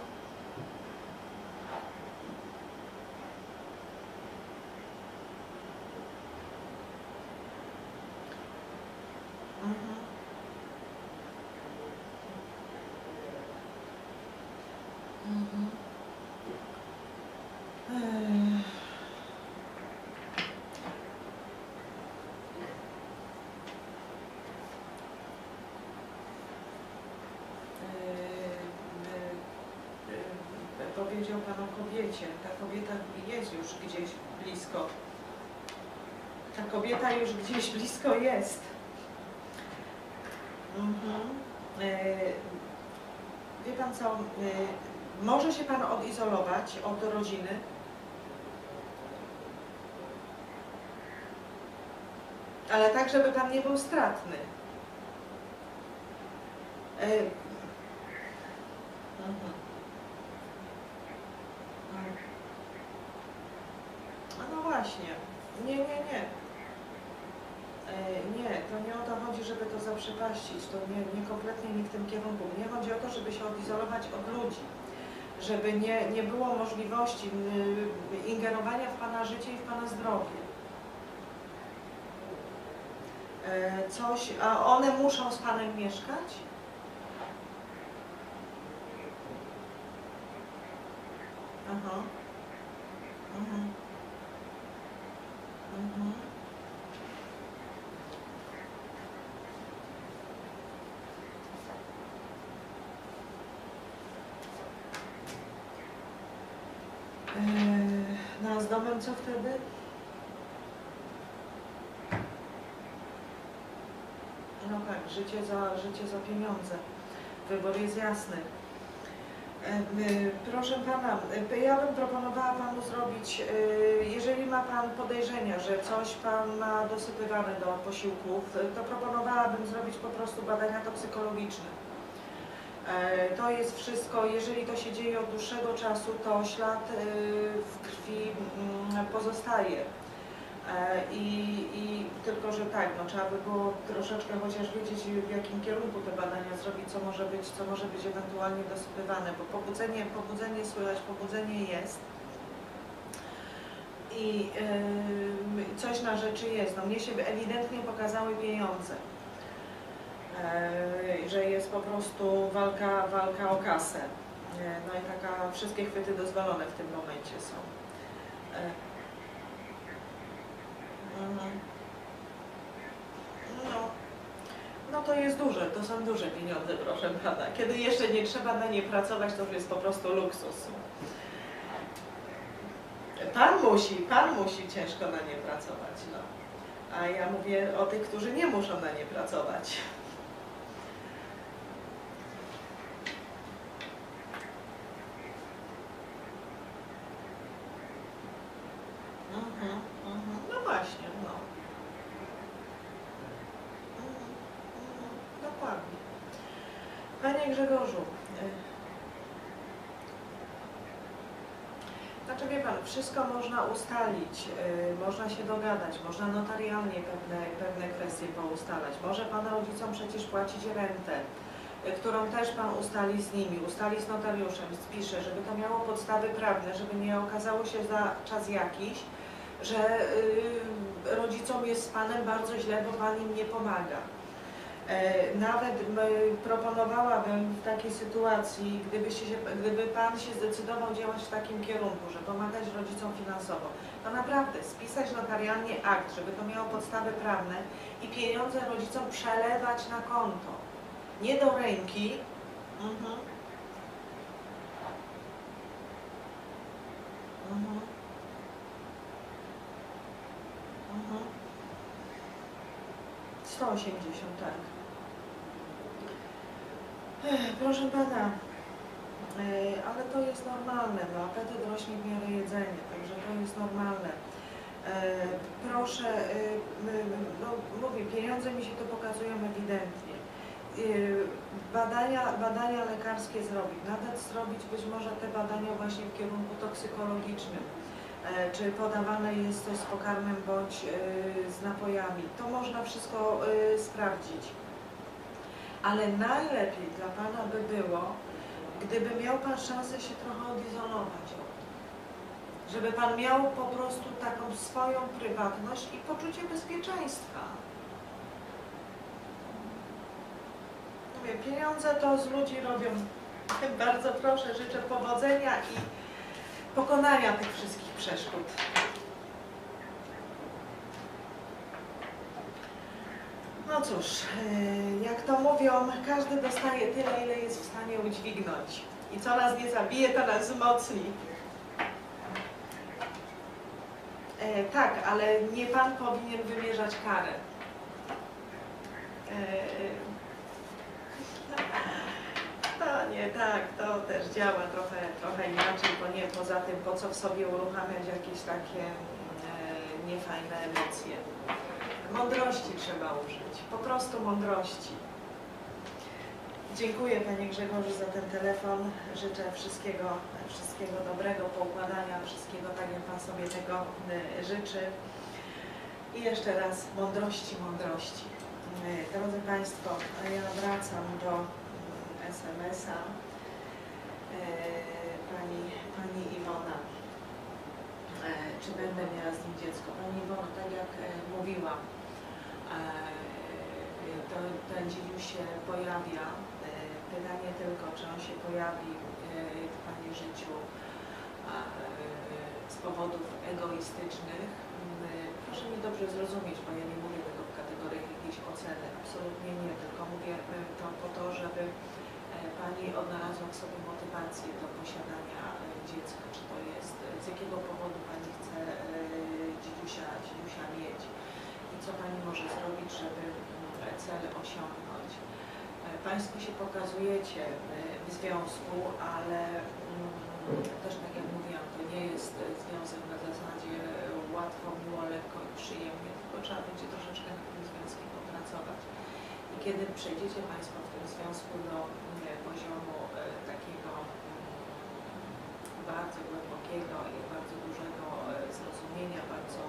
Powiedział Pan o kobiecie. Ta kobieta jest już gdzieś blisko. Ta kobieta już gdzieś blisko jest. Wie Pan co, może się Pan odizolować od rodziny? Ale tak, żeby Pan nie był stratny. No właśnie. Nie. Nie, to nie o to chodzi, żeby to zaprzepaścić. To nie kompletnie nie w tym kierunku. Mnie chodzi o to, żeby się odizolować od ludzi. Żeby nie było możliwości ingerowania w Pana życie i w Pana zdrowie. A one muszą z Panem mieszkać? Aha. No a z domem co wtedy? No tak, życie za pieniądze. Wybór jest jasny. Proszę Pana, ja bym proponowała Panu zrobić, jeżeli ma Pan podejrzenia, że coś Pan ma dosypywane do posiłków, to proponowałabym zrobić po prostu badania toksykologiczne. To jest wszystko, jeżeli to się dzieje od dłuższego czasu, to ślad w krwi pozostaje. Tylko, że tak, no, trzeba by było troszeczkę chociaż wiedzieć, w jakim kierunku te badania zrobić, co może być ewentualnie dosypywane, bo pobudzenie słychać, pobudzenie jest i coś na rzeczy jest. No, mnie się ewidentnie pokazały pieniądze, że jest po prostu walka o kasę. No i wszystkie chwyty dozwolone w tym momencie są. No to jest duże, to są duże pieniądze, proszę pana. Kiedy jeszcze nie trzeba na nie pracować, to już jest po prostu luksus. Pan musi ciężko na nie pracować, no. A ja mówię o tych, którzy nie muszą na nie pracować. No właśnie, no. Dokładnie. Panie Grzegorzu, znaczy wie pan, wszystko można ustalić, można się dogadać, można notarialnie pewne kwestie poustalać. Może pan rodzicom przecież płacić rentę, którą też pan ustali z nimi, ustali z notariuszem, spisze, żeby to miało podstawy prawne, żeby nie okazało się za czas jakiś, że rodzicom jest z panem bardzo źle, bo pan im nie pomaga. Nawet proponowałabym w takiej sytuacji, gdyby pan się zdecydował działać w takim kierunku, że pomagać rodzicom finansowo, to naprawdę spisać notarialnie akt, żeby to miało podstawy prawne i pieniądze rodzicom przelewać na konto, nie do ręki. 180, tak. Proszę pana, ale to jest normalne, no apetyt rośnie w miarę jedzenia, także to jest normalne. Proszę, no mówię, pieniądze mi się to pokazują ewidentnie. Badania lekarskie zrobić, nawet zrobić być może te badania właśnie w kierunku toksykologicznym. Czy podawane jest to z pokarmem bądź z napojami. To można wszystko sprawdzić. Ale najlepiej dla pana by było, gdyby miał pan szansę się trochę odizolować od tego. Żeby pan miał po prostu taką swoją prywatność i poczucie bezpieczeństwa. Mówię, pieniądze to z ludzi robią. Bardzo proszę, życzę powodzenia i pokonania tych wszystkich przeszkód. No cóż, jak to mówią, każdy dostaje tyle, ile jest w stanie udźwignąć. I co nas nie zabije, to nas wzmocni. Tak, ale nie pan powinien wymierzać karę. No nie, tak, to też działa trochę inaczej, bo nie poza tym, po co w sobie uruchamiać jakieś takie niefajne emocje. Mądrości trzeba użyć, po prostu mądrości. Dziękuję panie Grzegorzu za ten telefon, życzę wszystkiego dobrego, poukładania wszystkiego tak, jak pan sobie tego życzy. I jeszcze raz mądrości. Drodzy państwo, ja wracam do SMS-a pani Iwona. Czy będę miała z nim dziecko? Pani Iwono, tak jak mówiłam, ten dzidziuś się pojawia. Pytanie tylko, czy on się pojawi w pani życiu z powodów egoistycznych. Proszę mnie dobrze zrozumieć, bo ja nie mówię tego w kategoriach jakiejś oceny. Absolutnie nie, tylko mówię to po to, żeby pani odnalazła w sobie motywację do posiadania dziecka. Czy to jest, z jakiego powodu pani chce dzidziusia mieć i co pani może zrobić, żeby cel osiągnąć. Państwo się pokazujecie w związku, ale też tak jak mówiłam, to nie jest związek na zasadzie łatwo, miło, lekko i przyjemnie, tylko trzeba będzie troszeczkę nad tym związkiem popracować. I kiedy przejdziecie państwo w tym związku do poziomu takiego bardzo głębokiego i bardzo dużego zrozumienia, bardzo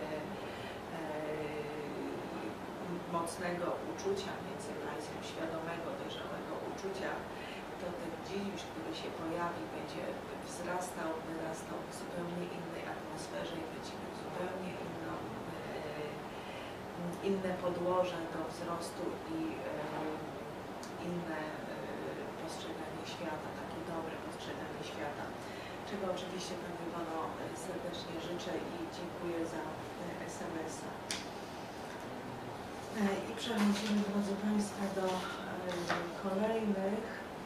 mocnego uczucia między państwem, świadomego, dojrzałego uczucia, to ten dzidziuś, który się pojawi, będzie wzrastał, wyrastał w zupełnie innej atmosferze i będzie miał zupełnie inne podłoże do wzrostu i inne postrzeganie świata, takie dobre postrzeganie świata. czego oczywiście Pani Iwono serdecznie życzę i dziękuję za SMS-a. I przechodzimy, drodzy Państwo, do kolejnych.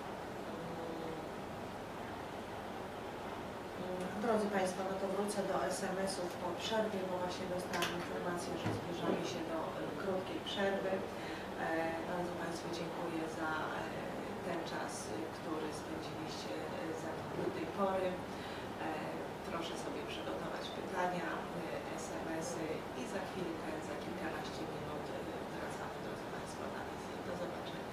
Drodzy Państwo, no to wrócę do SMS-ów po przerwie, bo właśnie dostałam informację, że zbliżamy się do krótkiej przerwy. Bardzo Państwu dziękuję za ten czas, który spędziliście ze mną do tej pory. Proszę sobie przygotować pytania, SMS-y i za chwilkę, za kilkanaście minut wracamy, drodzy Państwo, na wizję. Do zobaczenia.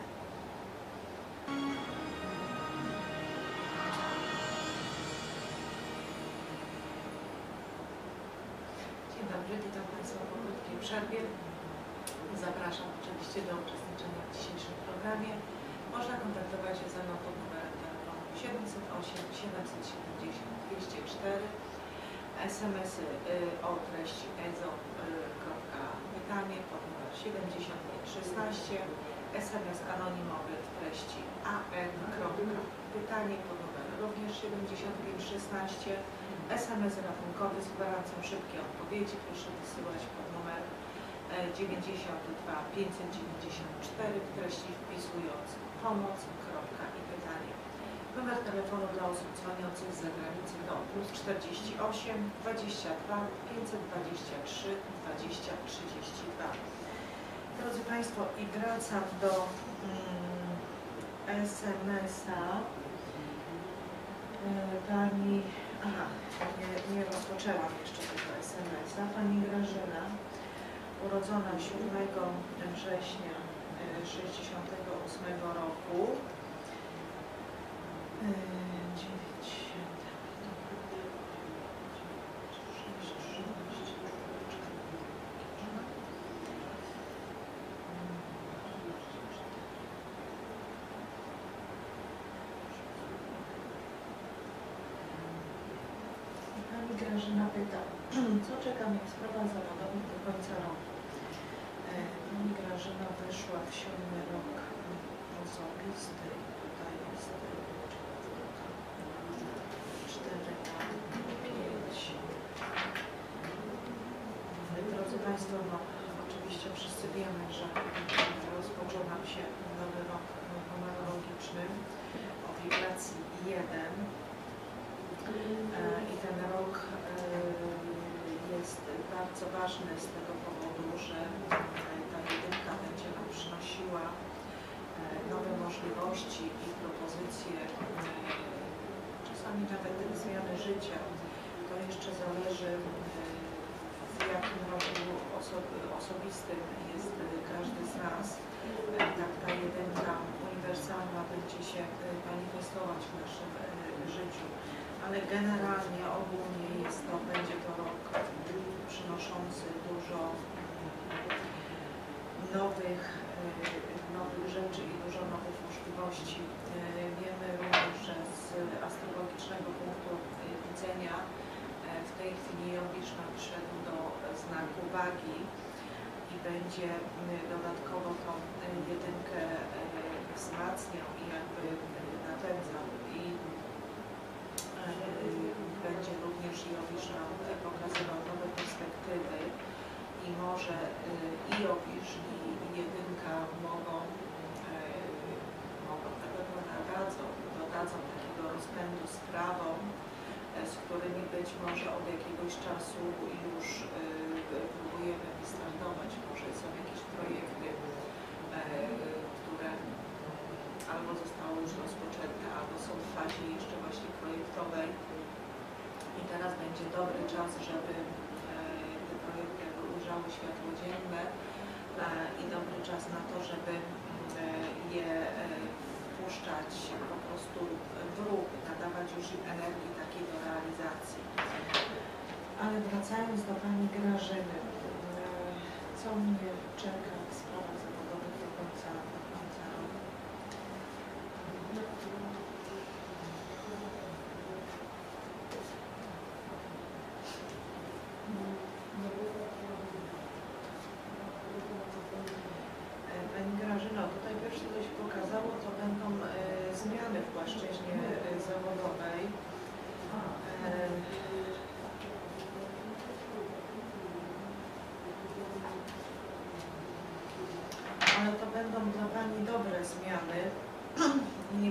Dzień dobry, witam Państwa po krótkiej przerwie. Zapraszam oczywiście do uczestniczenia w dzisiejszym programie. Można kontaktować się ze mną pod numerem telefonu 708 770 204. SMS-y o treści ezo.pytanie pod numer 7516. SMS anonimowy w treści an.pytanie pod numer również 7516. SMS ratunkowy z gwarancją szybkiej odpowiedzi proszę wysyłać pod numer 92 594 w treści wpisując pomoc, kropka i pytanie. Numer telefonu dla osób dzwoniących z zagranicy do +48 22 523 20 32. Drodzy Państwo, i wracam do SMS-a. Pani... Aha, nie rozpoczęłam jeszcze tego SMS-a. Pani Grażyna, urodzona 7 września 1968 roku. 9, Pani Grażyna pyta, co czeka mnie w sprawach zawodowych do końca roku. Pani Grażyna weszła w 7 rok osobisty. Tutaj jest 4 na 5. Drodzy Państwo, no, oczywiście wszyscy wiemy, że rozpoczął nam się nowy rok numerologiczny o wibracji 1. I ten rok jest bardzo ważny z tego powodu, że ta jedynka będzie nam przynosiła nowe możliwości i propozycje, czasami nawet zmiany życia. To jeszcze zależy, w jakim roku osobistym jest każdy z nas. Tak ta jedynka uniwersalna będzie się manifestować w naszym życiu. Ale generalnie, ogólnie będzie to rok przynoszący dużo nowych rzeczy i dużo nowych możliwości. Wiemy również, że z astrologicznego punktu widzenia w tej chwili Jowisz nam wszedł do znaku wagi i będzie dodatkowo tą jedynkę wzmacniał i jakby napędzał. I będzie również Jowisz nam pokazywał nowe perspektywy i może i Jowisz i jedynka mogą na pewno dodadzą takiego rozpędu sprawom, z którymi być może od jakiegoś czasu już próbujemy wystartować. Może są jakieś projekty, które albo zostały już rozpoczęte, albo są w fazie jeszcze właśnie projektowej. I teraz będzie dobry czas, żeby te projekty jakby ujrzały światło dzienne i dobry czas na to, żeby je wpuszczać po prostu w ruch, nadawać już im energii takiej do realizacji. Ale wracając do Pani Grażyny, co mnie czeka w sprawach zawodowych do końca roku? Pani Grażyno, tutaj pierwsze coś pokazało, to będą zmiany w płaszczyźnie zawodowej.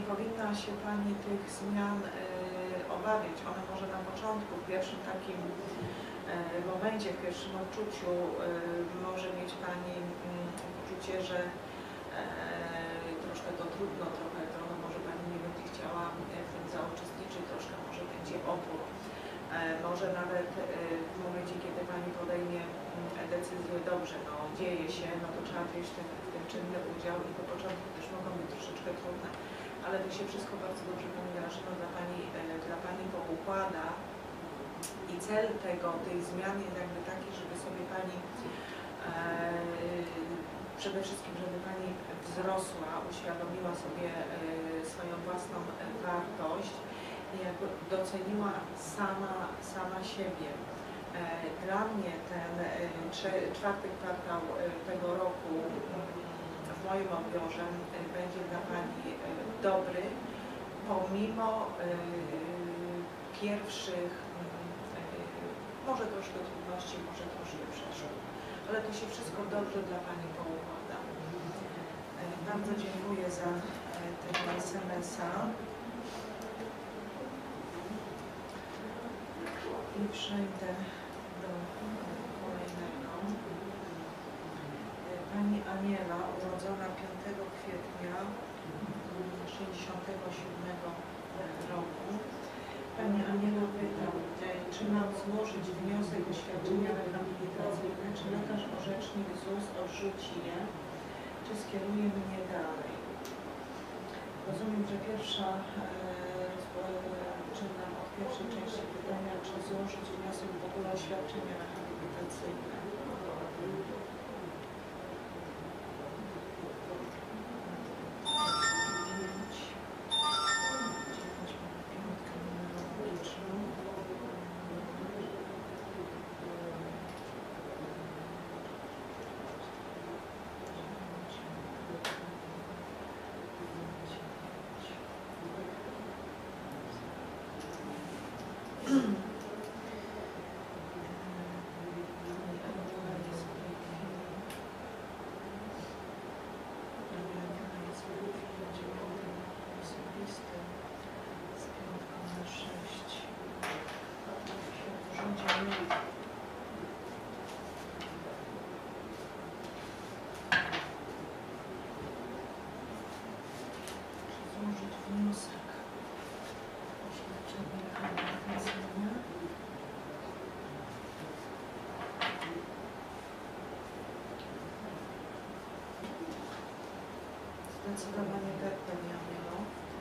nie powinna się Pani tych zmian obawiać. One może na początku, w pierwszym takim momencie, w pierwszym odczuciu może mieć Pani poczucie, że troszkę to trudno, trochę może Pani nie będzie chciała w tym zauczestniczyć, troszkę może będzie opór. Może nawet w momencie, kiedy Pani podejmie decyzję, dobrze, no dzieje się, no to trzeba wziąć w tym czynny udział i po początku też mogą być troszeczkę trudne, ale to się wszystko bardzo dobrze Pani Grażyno dla Pani poukłada i cel tej zmiany jest jakby taki, żeby sobie Pani przede wszystkim, żeby Pani wzrosła, uświadomiła sobie swoją własną wartość i jakby doceniła sama siebie. Dla mnie ten czwarty kwartał tego roku w moim odbiorze będzie dla Pani dobry, pomimo pierwszych może troszkę trudności, może troszkę przeszkód, ale to się wszystko dobrze dla Pani poukłada. Bardzo dziękuję za tego SMS-a. I przejdę do kolejnego. Pani Aniela, urodzona 5 kwietnia 1967 roku. Pani Aniela pyta, czy mam złożyć wniosek o świadczenia rehabilitacyjne, czy lekarz orzecznik ZUS odrzuci je, czy skieruje mnie dalej. Rozumiem, że zaczynam od pierwszej części pytania, czy złożyć wniosek w ogóle o świadczenia rehabilitacyjne. Złożyć wniosek o świadczenie rehabilitacyjne. Zdecydowanie tak, Pani Anielo.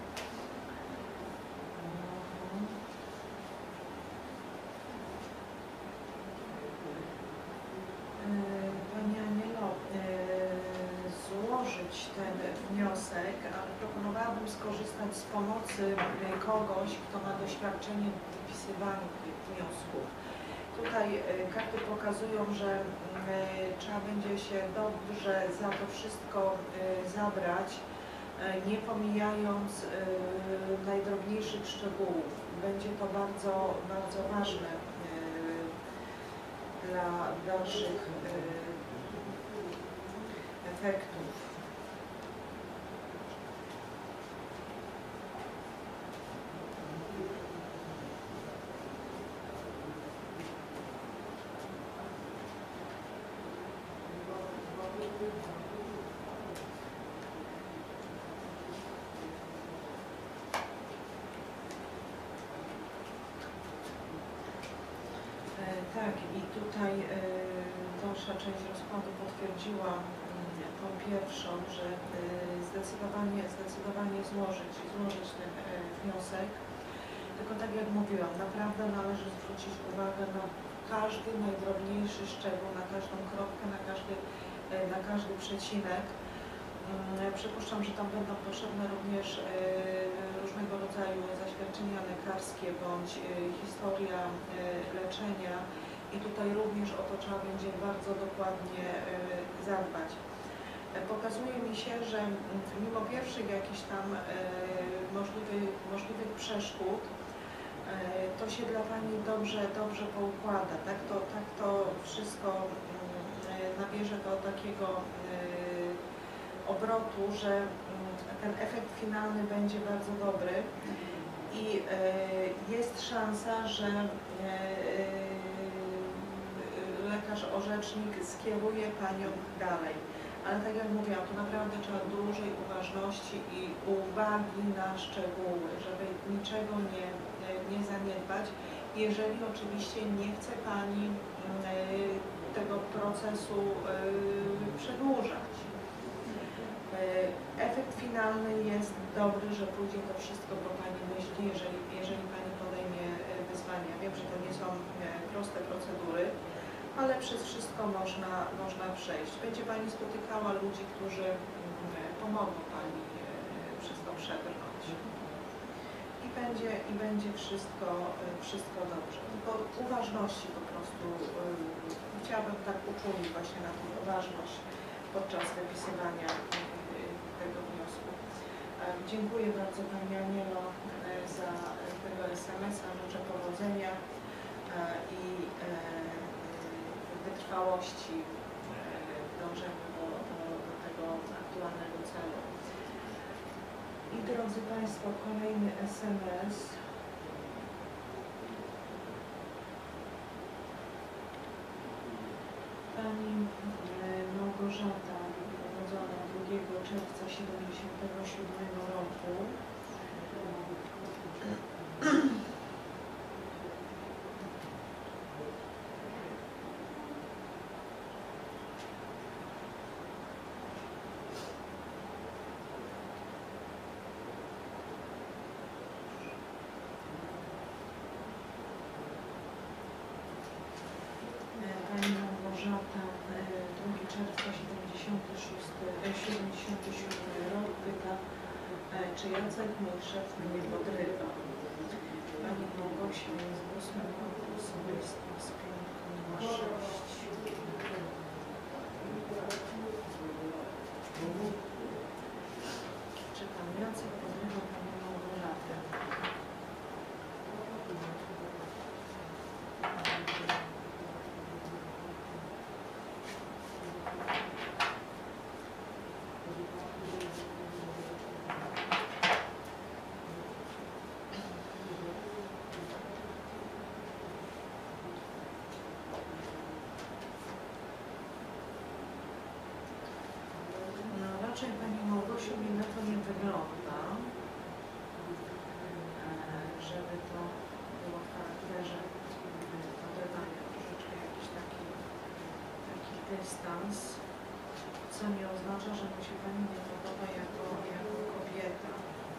Pani Anielo, złożyć ten wniosek, ale proponowałabym skorzystać z pomocy kogoś, kto ma doświadczenie w wypisywaniu tych wniosków. Tutaj karty pokazują, że trzeba będzie się dobrze za to wszystko zabrać, nie pomijając najdrobniejszych szczegółów. Będzie to bardzo, bardzo ważne dla dalszych efektów. Tak, i tutaj dalsza część rozkładu potwierdziła tą pierwszą, że zdecydowanie złożyć ten wniosek. Tylko tak jak mówiłam, naprawdę należy zwrócić uwagę na każdy najdrobniejszy szczegół, na każdą kropkę, na każdy przecinek. Przypuszczam, że tam będą potrzebne również różnego rodzaju zaświadczenia lekarskie bądź historia leczenia i tutaj również o to trzeba będzie bardzo dokładnie zadbać. Pokazuje mi się, że mimo pierwszych jakichś tam możliwych przeszkód, to się dla Pani dobrze poukłada. Tak to wszystko nabierze do takiego obrotu, że ten efekt finalny będzie bardzo dobry i jest szansa, że lekarz orzecznik skieruje Panią dalej. Ale tak jak mówiłam, to naprawdę trzeba dużej uważności i uwagi na szczegóły, żeby niczego nie zaniedbać, jeżeli oczywiście nie chce Pani tego procesu przedłużać. Efekt finalny jest dobry, że pójdzie to wszystko po Pani myśli, jeżeli Pani podejmie wyzwania. Wiem, że to nie są proste procedury, ale przez wszystko można przejść. Będzie Pani spotykała ludzi, którzy pomogą Pani przez to przebrnąć. I będzie wszystko dobrze. Tylko uważności po prostu chciałabym tak uczulić właśnie na tą uważność podczas wypisywania tego wniosku. Dziękuję bardzo Pani Anielo za tego SMS-a. Życzę powodzenia i wytrwałości w dążeniu do tego aktualnego celu. I drodzy Państwo, kolejny SMS. Pani Małgorzata, urodzona 2 czerwca 1977 roku. Pani Małgorzata, 2 czerwca 77 rok, pyta, czy Jacek, mój szef, mnie podrywa. Pani Małgosia jest 8 korpusu, jest z piątką na 6. Czy pan Jacek podrywa Panią Małgorzatę? Raczej Pani Małgosiu mi na to nie wygląda, żeby to było w charakterze podrywania, troszeczkę jakiś taki dystans, co nie oznacza, że mu się Pani nie podoba jako kobieta.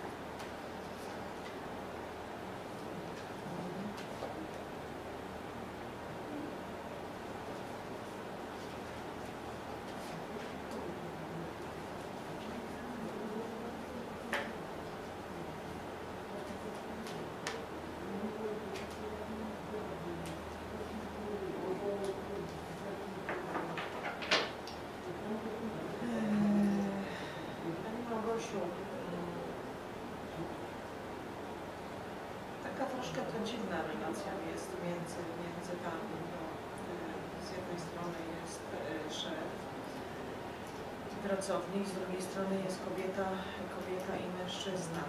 Taka troszkę to dziwna relacja jest między Wami. Z jednej strony jest szef, pracownik, z drugiej strony jest kobieta i mężczyzna.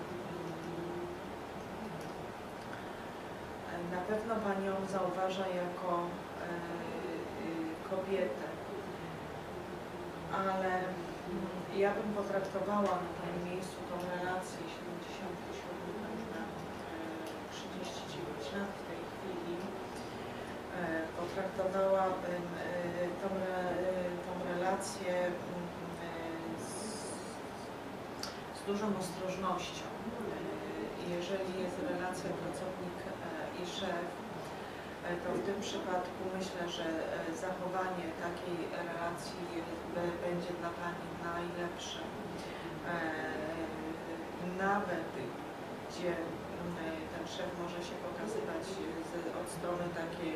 Na pewno Pani ją zauważa jako kobietę, ale ja bym potraktowała na Pani miejscu tą relację 77 na 39 lat w tej chwili. Potraktowałabym tą relację z dużą ostrożnością. Jeżeli jest relacja pracownik i szef, to w tym przypadku myślę, że zachowanie takiej relacji będzie dla Pani najlepsze. Nawet gdzie ten szef może się pokazywać od strony takiej,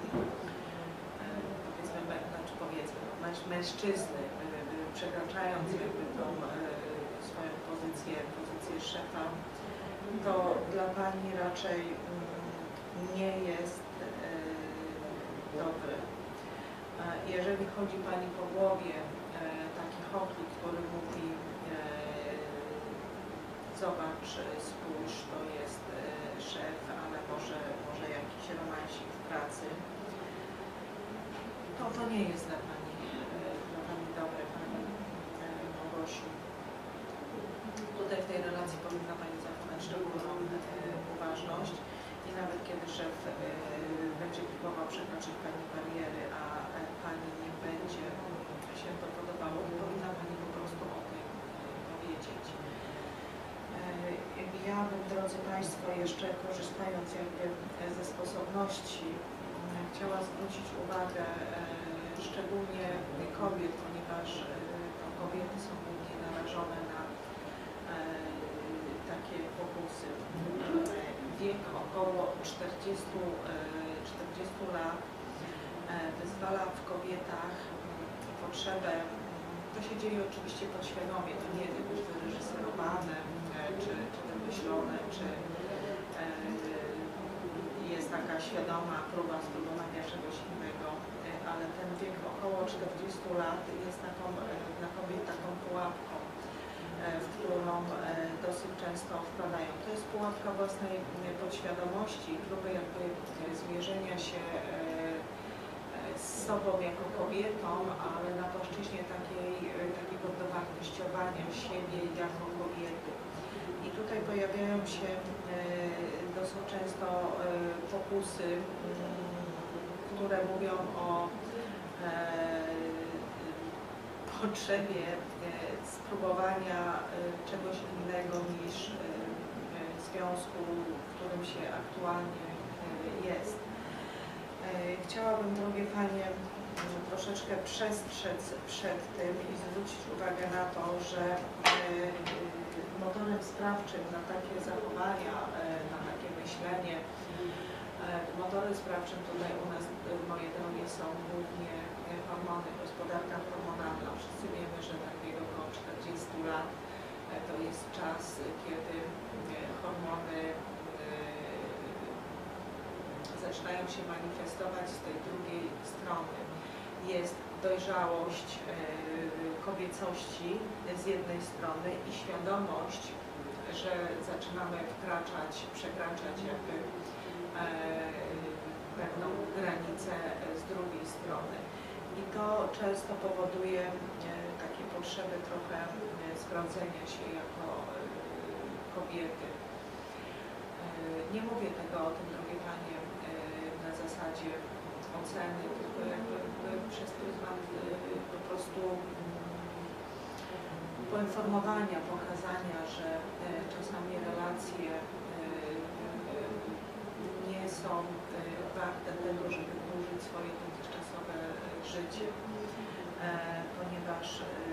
powiedzmy, mężczyzny, przekraczając jakby tą swoją pozycję szefa, to dla Pani raczej nie jest dobry. Jeżeli chodzi Pani po głowie taki chochlip, który mówi zobacz, spójrz, to jest szef, ale może jakiś romansik w pracy. To nie jest dla Pani dobre, Pani Małgosiu. Tutaj w tej relacji powinna Pani zachować szczególną uważność i nawet kiedy szef będzie próbował przekroczyć Pani bariery, a Pani nie będzie się to podobało, to powinna Pani po prostu o tym powiedzieć. Ja bym, drodzy Państwo, jeszcze korzystając jakby ze sposobności, chciała zwrócić uwagę szczególnie kobiet, ponieważ kobiety są głównie narażone na takie pokusy. Wiek około 40 lat wyzwala w kobietach potrzebę, to się dzieje oczywiście podświadomie, to nie jest wyreżyserowane, czy wymyślone, czy jest taka świadoma próba spróbowania czegoś innego, ale ten wiek około 40 lat jest dla kobiet taką pułapką, w którą dosyć często wpadają. To jest pułapka własnej podświadomości, próby jakby zmierzenia się z sobą jako kobietą, ale na płaszczyźnie takiego dowartościowania siebie jako kobiety. I tutaj pojawiają się dosyć często pokusy, które mówią o potrzebie spróbowania czegoś innego niż związku, w którym się aktualnie jest. Chciałabym, drogie Panie, troszeczkę przestrzec przed tym i zwrócić uwagę na to, że motorem sprawczym na takie zachowania, na takie myślenie, motorem sprawczym tutaj u nas, moje drogie, są głównie hormony, gospodarka hormonalna. Wszyscy wiemy, że tak wiek około 40 lat to jest czas, kiedy hormony zaczynają się manifestować z tej drugiej strony. Jest dojrzałość kobiecości z jednej strony i świadomość, że zaczynamy przekraczać jakby pewną granicę z drugiej strony. I to często powoduje takie potrzeby trochę sprawdzenia się jako kobiety. Nie mówię tego o tym, drogie Panie, na zasadzie oceny, tylko jakby przez pryzmat po prostu poinformowania, pokazania, że czasami relacje nie są warte tego, żeby dłużyć swoje dotychczasowe życie, ponieważ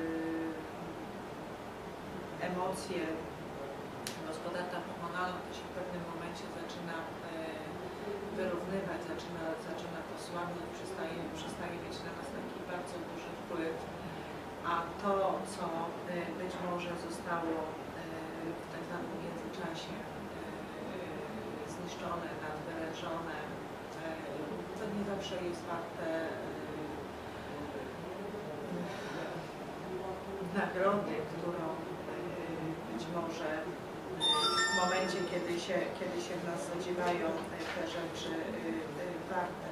emocje, gospodarka hormonalna to się w pewnym momencie zaczyna wyrównywać, zaczyna to słabnąć, przestaje mieć na nas taki bardzo duży wpływ, a to, co być może zostało w tak zwanym międzyczasie zniszczone, nadwyrężone, to nie zawsze jest warte nagrody, którą być może w momencie, kiedy się w nas zadziewają te rzeczy warte.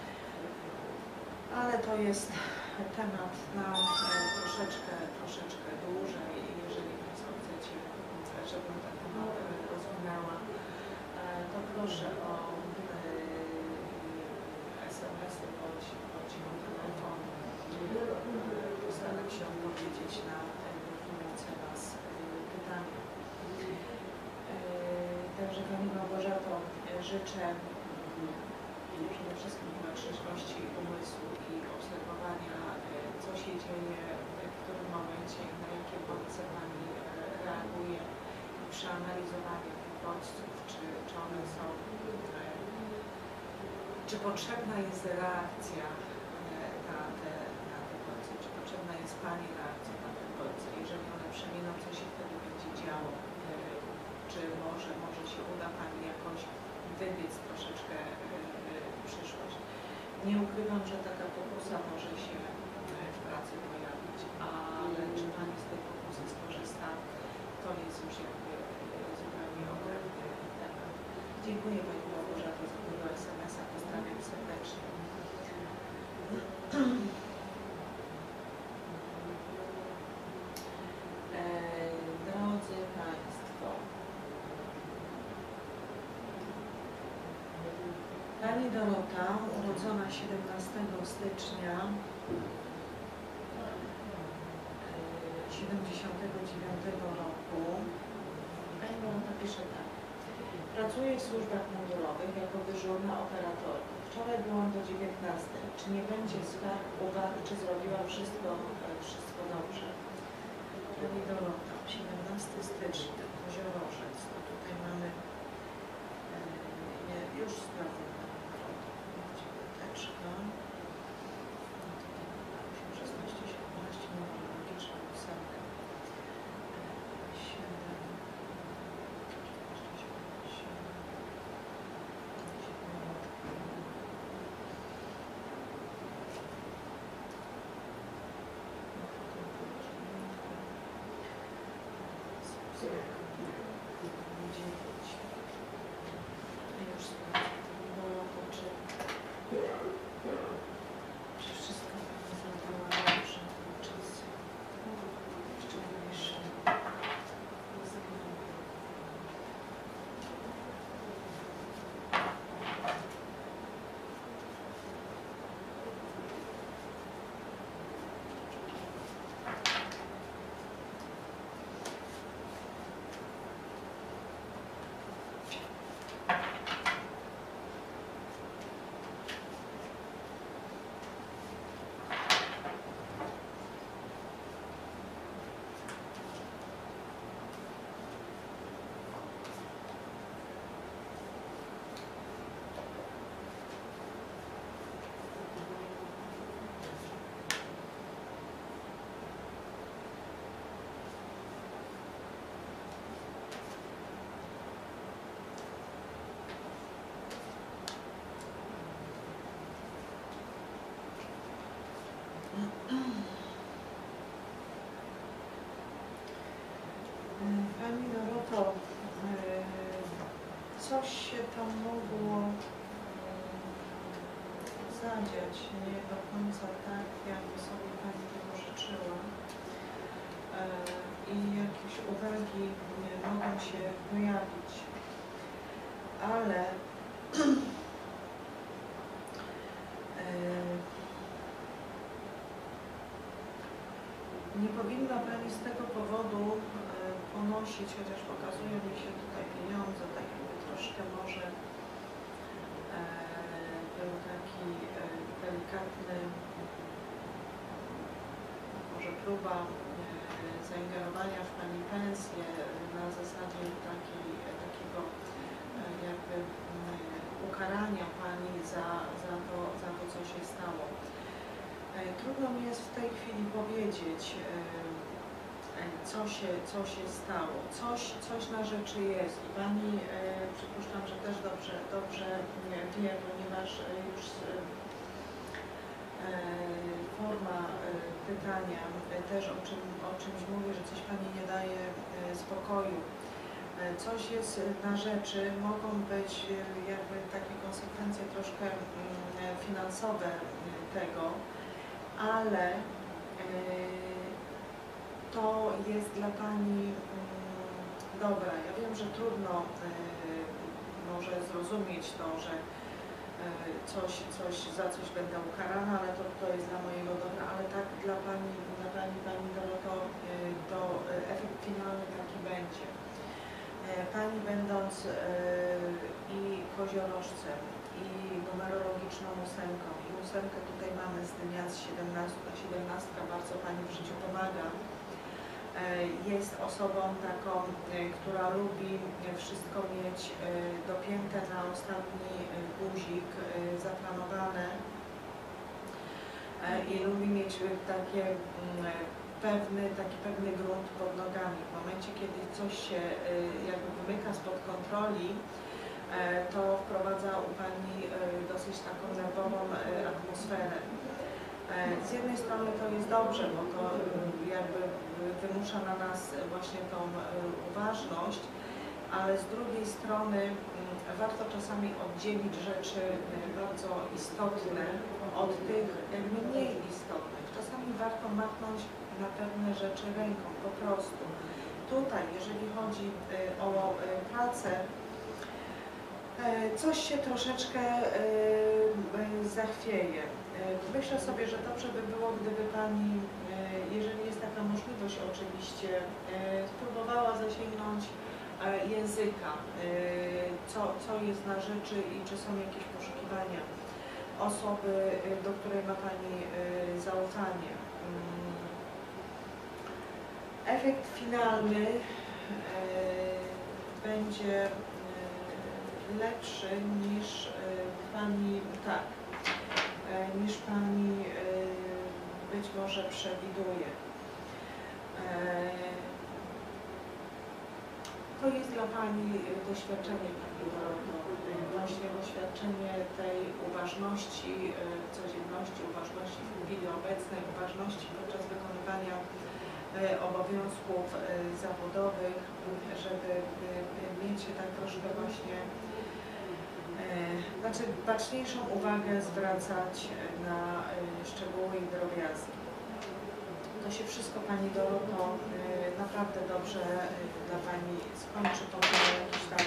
Ale to jest temat na troszeczkę dłużej i jeżeli Państwo chcecie, żebym ten temat rozwinęła, to proszę o SMS-y bądź telefon. Postaram się odpowiedzieć na nurtujące Was pytania. Także Pani Małgorzato, życzę przede wszystkim chyba trzeźwości umysłu i obserwowania, co się dzieje, w którym momencie i na jakie bodźce Pani reaguje, i przeanalizowanie tych bodźców, czy one są, czy potrzebna jest reakcja na te bodźce, czy potrzebna jest Pani reakcja na te bodźce. Jeżeli one przeminą, co się wtedy będzie działo, czy może się uda Pani jakoś wybiec troszeczkę w przyszłość. Nie ukrywam, że taka pokusa może się w pracy pojawić, ale czy Pani z tej pokusy skorzysta, to jest już jakby Dziękuję Pani Małgorzato za tego SMS-a. Pozdrawiam serdecznie. Drodzy Państwo, Pani Dorota, urodzona 17 stycznia 1979 roku. Pani Dorota pisze tak. Pracuję w służbach mundurowych jako dyżurna operatorka. Wczoraj byłam do 19. Czy nie będzie skarg, uwag, czy zrobiłam wszystko dobrze? Pani Dorota, 17 stycznia, Koziorożec. No tutaj mamy, już sprawdzę Pani Dorota, biblioteczka. 16, 17, numerologiczna ósemka. 7, już sprawdzę, czy wszystko Pani zadała dobrze podczas najbliższego rozmowy. Pani Doroto, coś się tam mogło zadziać, nie do końca tak, jakby sobie Pani tego życzyła. I jakieś uwagi mogą się pojawić, ale nie powinna Pani z tego powodu ponosić, chociaż pokazują mi się tutaj pieniądze, tak jakby troszkę może był taki delikatny, może próba zaingerowania w Pani pensję na zasadzie takiego jakby ukarania Pani za to, co się stało. Trudno mi jest w tej chwili powiedzieć, co się stało. Coś na rzeczy jest i Pani, przypuszczam, że też dobrze wie, ponieważ już forma pytania też o czymś mówi, że coś Pani nie daje spokoju. Coś jest na rzeczy, mogą być jakby takie konsekwencje troszkę finansowe tego, ale to jest dla Pani dobre. Ja wiem, że trudno może zrozumieć to, że za coś będę ukarana, ale to jest dla mojego dobra, ale tak dla Pani Doroto, to efekt finalny taki będzie. Pani będąc i koziorożcem, i numerologiczną ósemką, i ósemkę tutaj mamy z dnia z 17, ta 17 bardzo Pani w życiu pomaga. Jest osobą taką, która lubi wszystko mieć dopięte na ostatni guzik, zaplanowane i lubi mieć taki pewny grunt pod nogami. W momencie, kiedy coś się jakby wymyka spod kontroli, to wprowadza u Pani dosyć taką nerwową atmosferę. Z jednej strony to jest dobrze, bo to jakby wymusza na nas właśnie tą uważność, ale z drugiej strony warto czasami oddzielić rzeczy bardzo istotne od tych jakby mniej istotnych. Czasami warto machnąć na pewne rzeczy ręką, po prostu. Tutaj, jeżeli chodzi o pracę, coś się troszeczkę zachwieje. Myślę sobie, że dobrze by było, gdyby Pani, jeżeli jest taka możliwość oczywiście, spróbowała zasięgnąć języka, co jest na rzeczy i czy są jakieś poszukiwania osoby, do której ma Pani zaufanie. Efekt finalny będzie lepszy niż Pani, tak, niż Pani być może przewiduje. To jest dla Pani doświadczenie, Pani Doroto, właśnie doświadczenie tej uważności w codzienności, uważności w chwili obecnej, uważności podczas wykonywania obowiązków zawodowych, żeby mieć się tak troszkę właśnie, znaczy baczniejszą uwagę zwracać na szczegóły i drobiazgi. To się wszystko, Pani Doroto, naprawdę dobrze dla Pani skończy, pomimo jakichś tam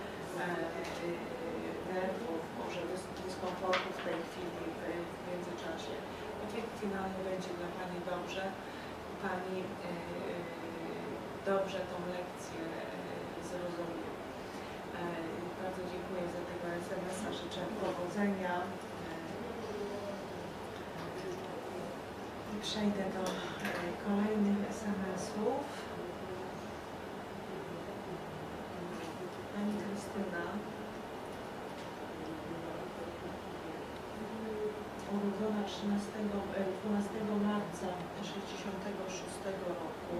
nerwów, może dyskomfortu w tej chwili, w międzyczasie. Efekt finalny będzie dla Pani dobrze. Pani dobrze tą lekcję zrozumie. Bardzo dziękuję za tego SMS-a, życzę powodzenia. I przejdę do kolejnych SMS-ów. Pani Krystyna, urodzona 12 marca 1966 roku,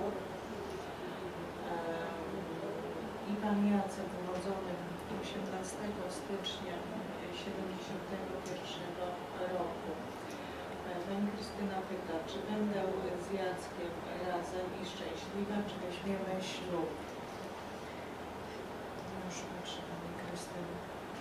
i Pan Jacek, urodzony 18 stycznia 1971 roku. Pani Krystyna pyta, czy będę z Jackiem razem i szczęśliwa, czy weźmiemy ślub? Już patrzę, Pani Krystyna.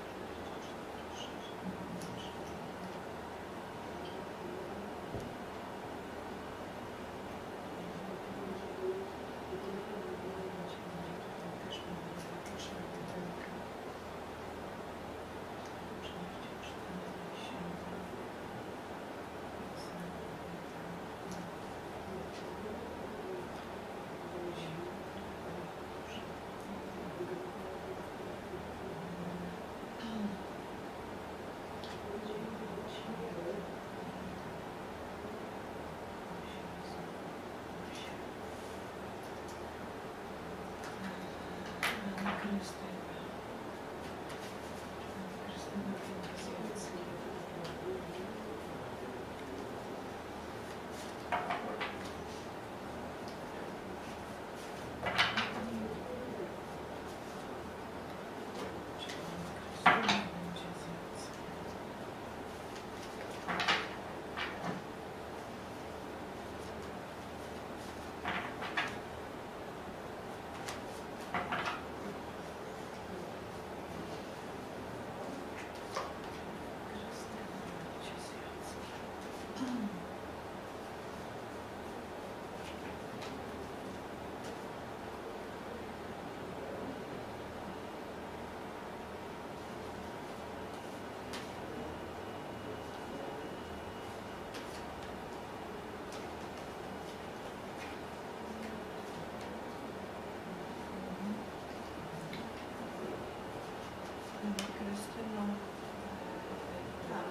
Krystyno, tak.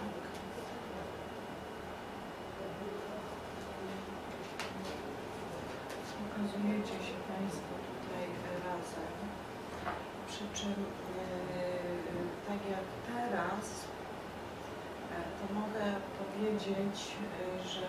Okazujecie się Państwo tutaj razem, przy czym tak jak teraz, to mogę powiedzieć, że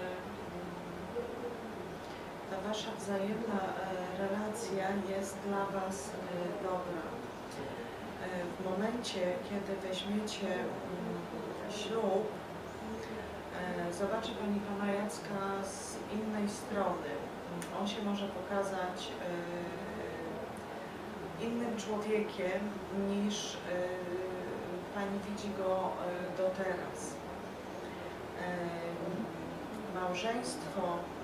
ta Wasza wzajemna relacja jest dla Was dobra. W momencie, kiedy weźmiecie ślub, zobaczy Pani Pana Jacka z innej strony. On się może pokazać innym człowiekiem niż Pani widzi go do teraz. Małżeństwo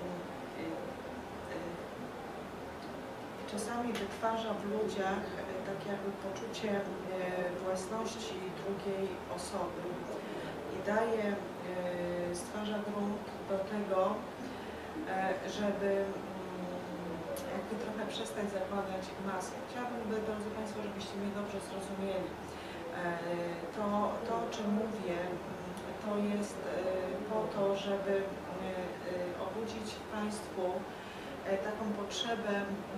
czasami wytwarza w ludziach tak jakby poczucie własności drugiej osoby i stwarza grunt do tego, żeby jakby trochę przestać zakładać maskę. Chciałabym, drodzy Państwo, żebyście mnie dobrze zrozumieli. To, o czym mówię, to jest po to, żeby obudzić w Państwu taką potrzebę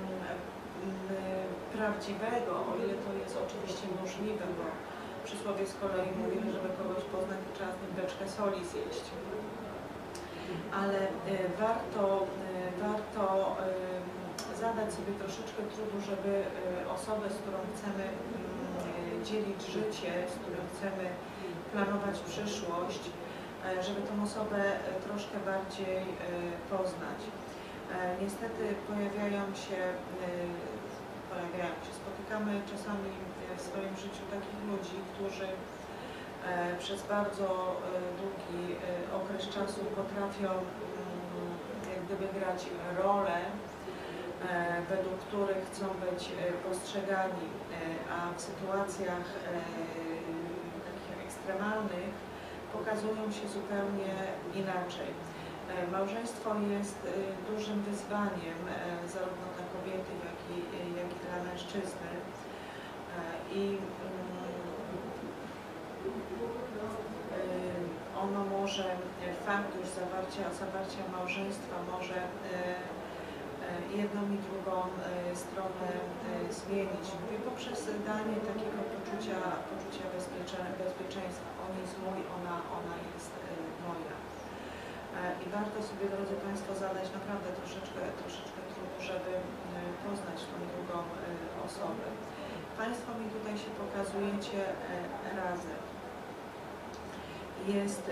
prawdziwego, o ile to jest oczywiście możliwe, bo przysłowie z kolei mówi, że żeby kogoś poznać, trzeba z nim beczkę soli zjeść. Ale warto zadać sobie troszeczkę trudu, żeby osobę, z którą chcemy dzielić życie, z którą chcemy planować przyszłość, żeby tą osobę troszkę bardziej poznać. Niestety spotykamy czasami w swoim życiu takich ludzi, którzy przez bardzo długi okres czasu potrafią jak gdyby grać role, według których chcą być postrzegani, a w sytuacjach takich ekstremalnych pokazują się zupełnie inaczej. Małżeństwo jest dużym wyzwaniem zarówno dla kobiety, jak i dla mężczyzny. I ono może, fakt już zawarcia małżeństwa może jedną i drugą stronę zmienić. Mówię poprzez danie takiego poczucia bezpieczeństwa. On jest mój, ona jest moja. I warto sobie, drodzy Państwo, zadać naprawdę troszeczkę trudu, żeby poznać tą drugą osobę. Państwo mi tutaj się pokazujecie razem. Jest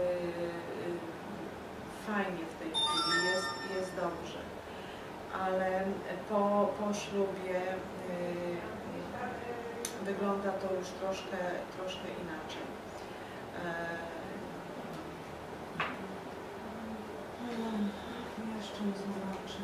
fajnie w tej chwili, jest dobrze, ale po ślubie wygląda to już troszkę inaczej. Jeszcze nie zobaczę.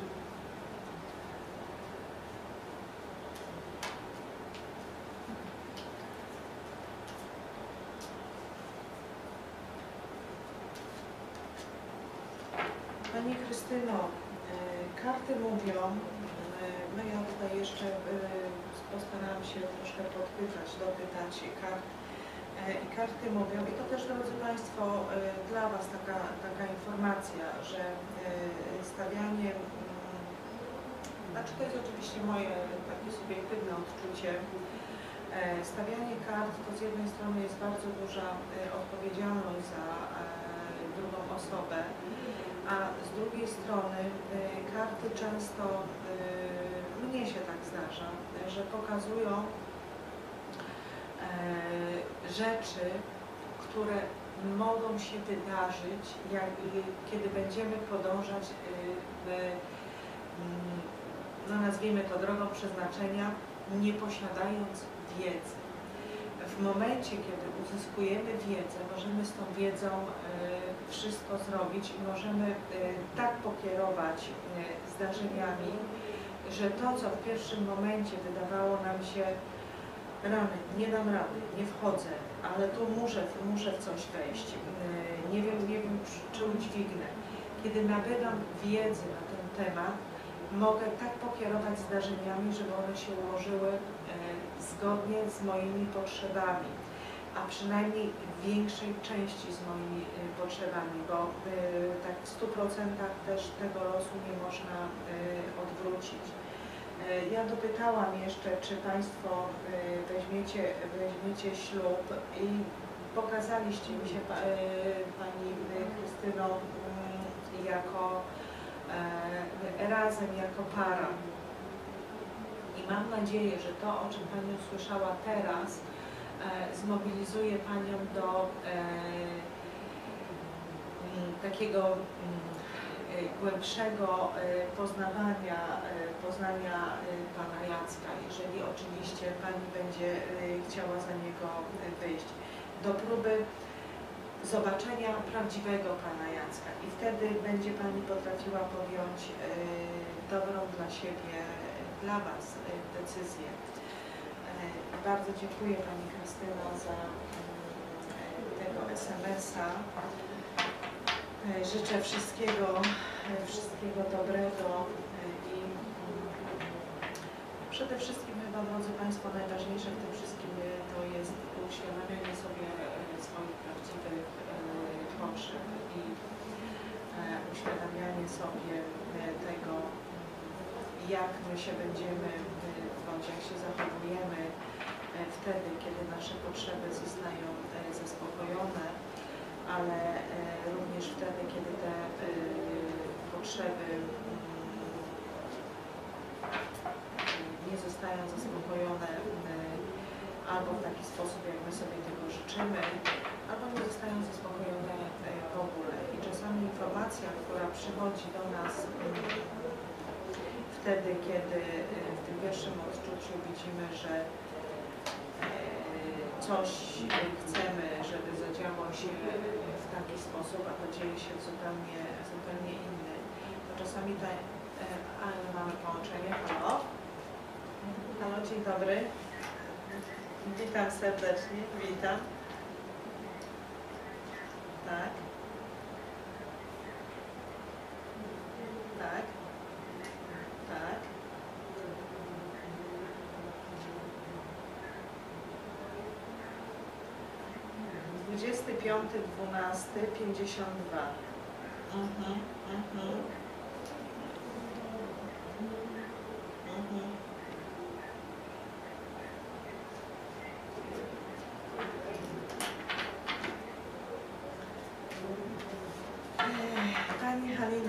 Pani Krystyno, karty mówią, no ja tutaj jeszcze postaram się troszkę dopytać kart. I karty mówią, i to też, drodzy Państwo, dla Was taka informacja, że stawianie, znaczy to jest oczywiście moje takie subiektywne odczucie, stawianie kart to z jednej strony jest bardzo duża odpowiedzialność za drugą osobę, a z drugiej strony karty często, mnie się tak zdarza, że pokazują rzeczy, które mogą się wydarzyć, kiedy będziemy podążać, no nazwijmy to drogą przeznaczenia, nie posiadając wiedzy. W momencie, kiedy uzyskujemy wiedzę, możemy z tą wiedzą wszystko zrobić i możemy tak pokierować zdarzeniami, że to, co w pierwszym momencie wydawało nam się rany, nie dam rady, nie wchodzę, ale tu muszę w coś wejść, nie wiem czy udźwignę. Kiedy nabywam wiedzy na ten temat, mogę tak pokierować zdarzeniami, żeby one się ułożyły zgodnie z moimi potrzebami, a przynajmniej w większej części z moimi potrzebami, bo tak w 100% też tego losu nie można odwrócić. Ja dopytałam jeszcze, czy Państwo weźmiecie ślub i pokazaliście mi się Pani Krystyno razem jako para. I mam nadzieję, że to, o czym Pani usłyszała teraz, zmobilizuje Panią do takiego głębszego poznania Pana Jacka, jeżeli oczywiście Pani będzie chciała za niego wyjść, do próby zobaczenia prawdziwego Pana Jacka i wtedy będzie Pani potrafiła podjąć dobrą dla siebie, dla Was decyzję. Bardzo dziękuję Pani Krystyno za tego SMS-a. Życzę wszystkiego dobrego i przede wszystkim chyba, drodzy Państwo, najważniejsze w tym wszystkim to jest uświadamianie sobie swoich prawdziwych potrzeb i uświadamianie sobie tego, jak my się będziemy, bądź jak się zachowujemy wtedy, kiedy nasze potrzeby zostają zaspokojone, ale również wtedy, kiedy te potrzeby nie zostają zaspokojone albo w taki sposób, jak my sobie tego życzymy, albo nie zostają zaspokojone w ogóle. I czasami informacja, która przychodzi do nas wtedy, kiedy w tym pierwszym odczuciu widzimy, że coś chcemy, żeby zadziało się w taki sposób, a to dzieje się w zupełnie inny, to czasami ale mamy połączenie. Halo? Halo, dzień dobry. Witam serdecznie, witam. Tak. Tak. Tak. Dwudziesty 25.12.52. Pani Halino,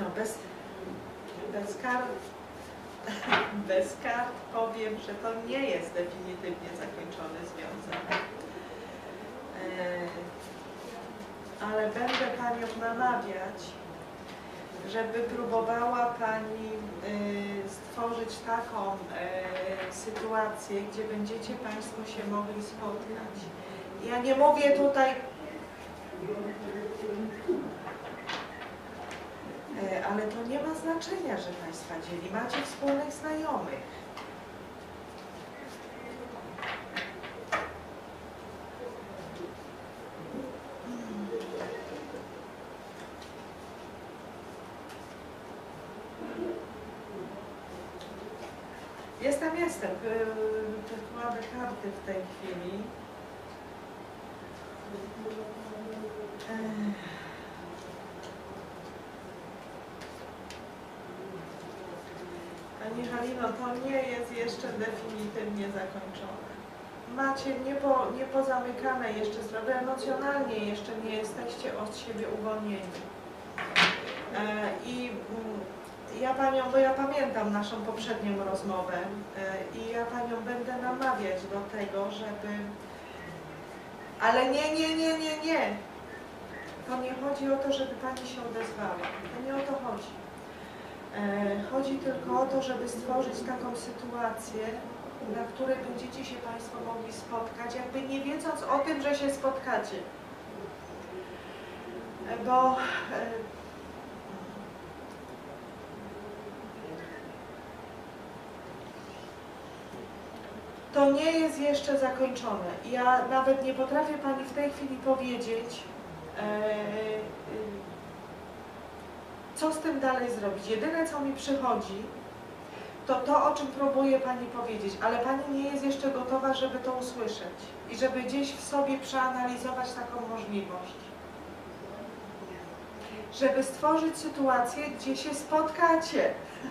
bez kart powiem, że to nie jest definitywnie zakończony związek. Ale będę Panią namawiać, żeby próbowała Pani stworzyć taką sytuację, gdzie będziecie Państwo się mogli spotkać. Ja nie mówię tutaj, ale to nie ma znaczenia, że Państwa dzieli. Macie wspólnych znajomych. Jestem. Kładę karty w tej chwili. Pani Halino, to nie jest jeszcze definitywnie zakończone. Macie niepozamykane jeszcze sprawy, emocjonalnie jeszcze nie jesteście od siebie uwolnieni. Ja Panią, bo ja pamiętam naszą poprzednią rozmowę i ja Panią będę namawiać do tego, żeby... Ale nie. To nie chodzi o to, żeby Pani się odezwała. To nie o to chodzi. Chodzi tylko o to, żeby stworzyć taką sytuację, na której będziecie się Państwo mogli spotkać, jakby nie wiedząc o tym, że się spotkacie. Bo to nie jest jeszcze zakończone. Ja nawet nie potrafię Pani w tej chwili powiedzieć, co z tym dalej zrobić. Jedyne, co mi przychodzi, to, o czym próbuje Pani powiedzieć, ale Pani nie jest jeszcze gotowa, żeby to usłyszeć i żeby gdzieś w sobie przeanalizować taką możliwość. Żeby stworzyć sytuację, gdzie się spotkacie.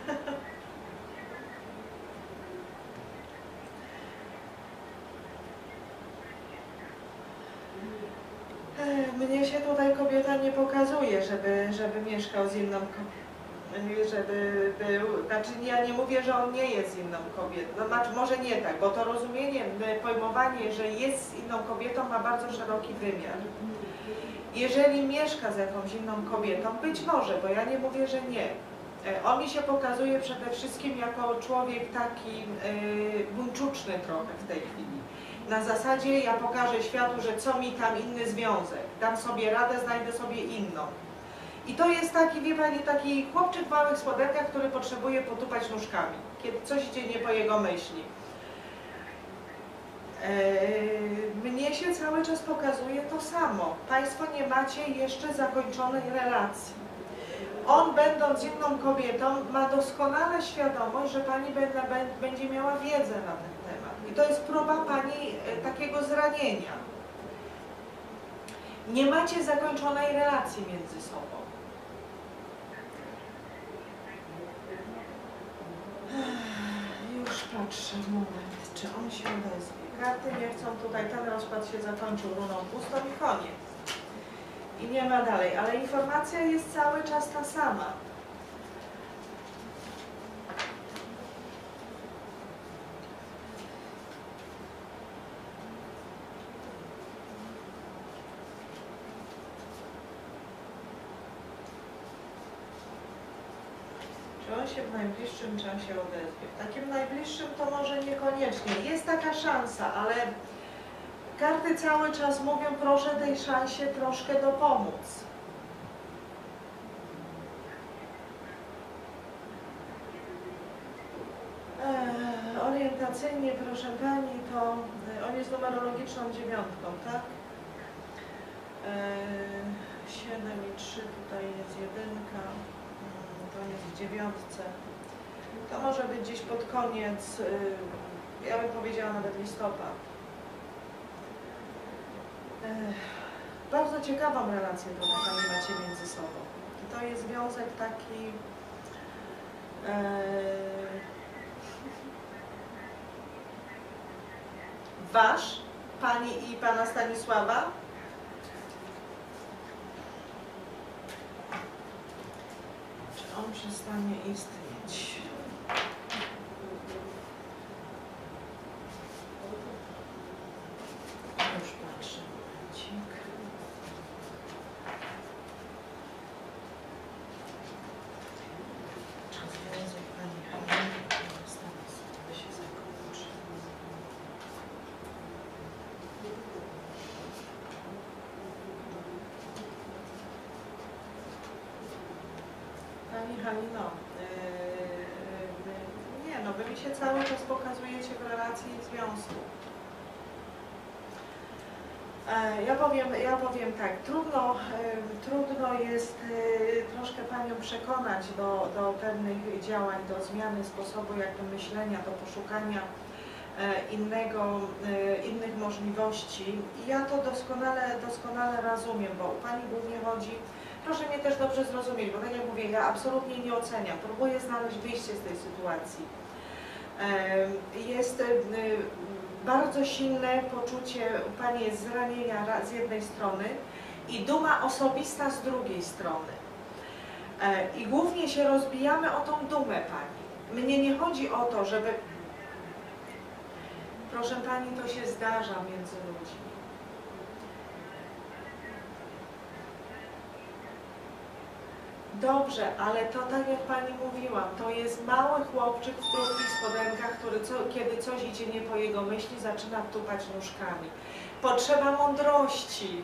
Mnie się tutaj kobieta nie pokazuje, żeby mieszkał z inną kobietą, żeby był, znaczy ja nie mówię, że on nie jest z inną kobietą, no znaczy może nie tak, bo to rozumienie, pojmowanie, że jest z inną kobietą ma bardzo szeroki wymiar. Jeżeli mieszka z jakąś inną kobietą, być może, bo ja nie mówię, że nie. On mi się pokazuje przede wszystkim jako człowiek taki buńczuczny trochę w tej chwili. Na zasadzie ja pokażę światu, że co mi tam inny związek. Dam sobie radę, znajdę sobie inną. I to jest taki, wie pani, taki chłopczyk w małych spodenkach, który potrzebuje potupać nóżkami, kiedy coś idzie nie po jego myśli. Mnie się cały czas pokazuje to samo. Państwo nie macie jeszcze zakończonej relacji. On, będąc inną kobietą, ma doskonale świadomość, że pani będzie miała wiedzę na ten temat. I to jest próba pani takiego zranienia. Nie macie zakończonej relacji między sobą. Już patrzę, moment, czy on się odezwie. Karty nie chcą tutaj, ten rozkład się zakończył runą pustą i koniec. I nie ma dalej, ale informacja jest cały czas ta sama. Czy on się w najbliższym czasie odezwie? W takim najbliższym to może niekoniecznie. Jest taka szansa, ale karty cały czas mówią, proszę tej szansie troszkę dopomóc. Orientacyjnie, proszę pani, to on jest numerologiczną 9, tak? 7 i 3, tutaj jest 1, to jest w 9. To może być gdzieś pod koniec, ja bym powiedziała nawet listopad. Bardzo ciekawą relację pani macie między sobą. I to jest związek taki wasz, pani i pana Stanisława. Czy on przestanie istnieć? Już patrzę, momencik. Czy związek pani Haliny i pana Stanisława się zakończy? Pani Halino, nie no, wy mi się cały czas pokazujecie w relacji i związku. Ja powiem tak, trudno jest troszkę panią przekonać do pewnych działań, do zmiany sposobu jakby myślenia, do poszukania innych możliwości. I ja to doskonale rozumiem, bo u pani głównie chodzi, proszę mnie też dobrze zrozumieć, bo tak jak mówię, ja absolutnie nie oceniam, próbuję znaleźć wyjście z tej sytuacji. Jest bardzo silne poczucie u pani jest zranienia z jednej strony i duma osobista z drugiej strony. I głównie się rozbijamy o tą dumę pani. Mnie nie chodzi o to, żeby... Proszę pani, to się zdarza między ludźmi. Dobrze, ale to tak jak pani mówiłam, to jest mały chłopczyk w krótkich spodenkach, który kiedy coś idzie nie po jego myśli, zaczyna tupać nóżkami. Potrzeba mądrości.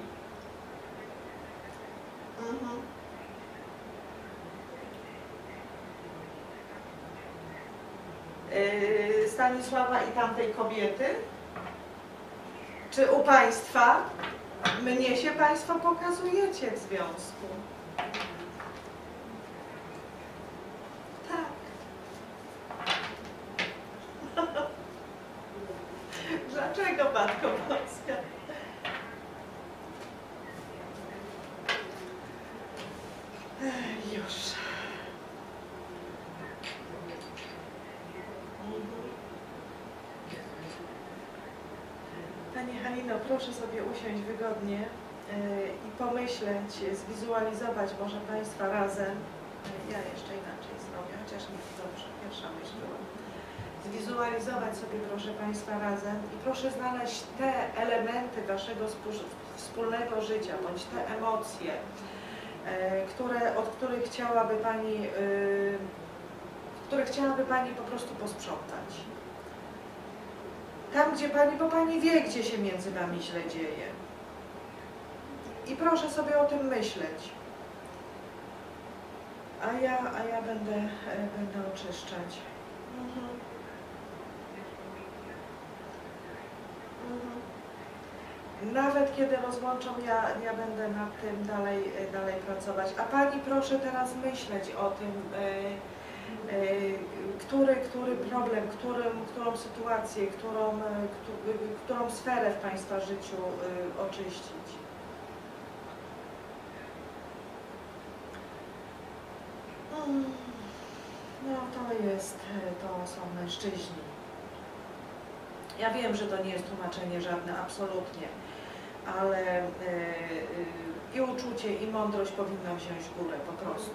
Stanisława i tamtej kobiety? Czy u państwa? Mnie się państwo pokazujecie w związku. Dlaczego, Matko Boska? Już. Pani Halino, proszę sobie usiąść wygodnie i pomyśleć, zwizualizować może państwa razem. Ja jeszcze inaczej zrobię, chociaż nie dobrze, pierwsza myśl była. Zwizualizować sobie, proszę państwa, razem i proszę znaleźć te elementy waszego wspólnego życia, bądź te emocje, od których chciałaby Pani po prostu posprzątać. Tam, gdzie bo Pani wie, gdzie się między Wami źle dzieje. I proszę sobie o tym myśleć. A ja będę oczyszczać. Nawet kiedy rozłączą, ja będę nad tym dalej pracować. A Pani proszę teraz myśleć o tym, który problem, którą sytuację, którą sferę w Państwa życiu oczyścić. No to są mężczyźni. Ja wiem, że to nie jest tłumaczenie żadne, absolutnie, ale i uczucie, i mądrość powinna wziąć górę po prostu.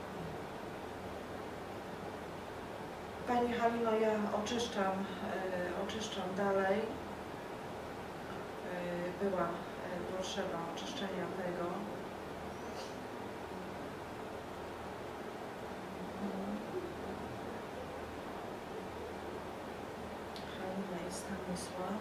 Pani Halino, ja oczyszczam dalej. Była potrzeba oczyszczenia tego. Halina i Stanisław.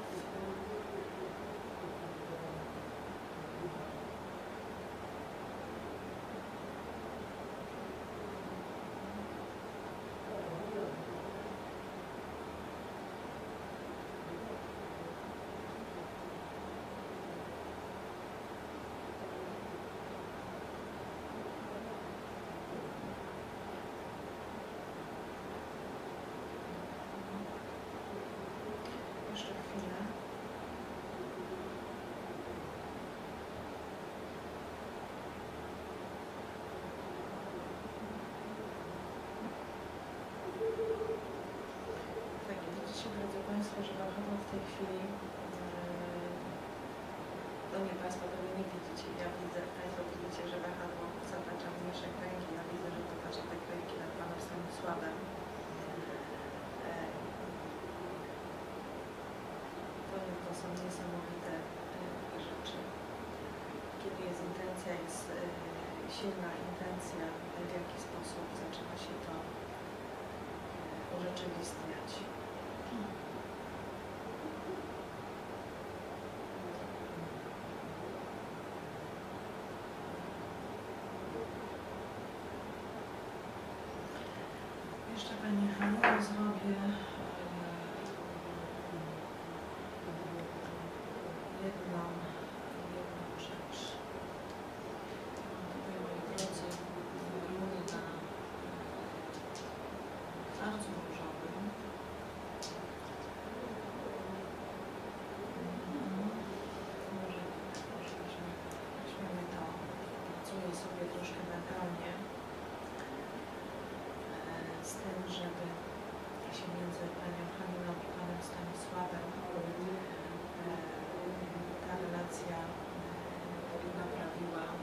Jeszcze chwilę. Tak, widzicie, drodzy Państwo, że wahadło w tej chwili, no nie, Państwo tego nie widzicie, ja widzę, Państwo widzicie, że wahadło zatacza mniejsze kręgi, ja widzę, że zatacza te kręgi nad Panem Stanisławem. To są niesamowite rzeczy. Kiedy jest intencja, jest silna intencja, w jaki sposób zaczyna się to urzeczywistniać. Jeszcze Pani Halino zrobię jedną rzecz. Tutaj, moi drodzy, runy na kwarcu różowym. Może weźmiemy to, pracuję sobie troszkę mentalnie z tym, żeby się między Panią Haliną i Panem Stanisławem ta relacja poprawiła,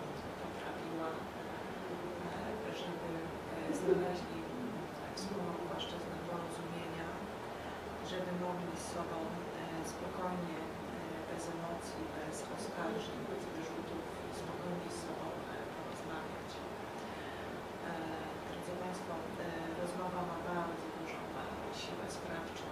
żeby znaleźli wspólną płaszczyznę porozumienia, żeby mogli z sobą spokojnie, bez emocji, bez oskarżeń, bez wyrzutów, spokojnie z sobą porozmawiać. Drodzy Państwo, rozmowa ma bardzo dużą siłę sprawczą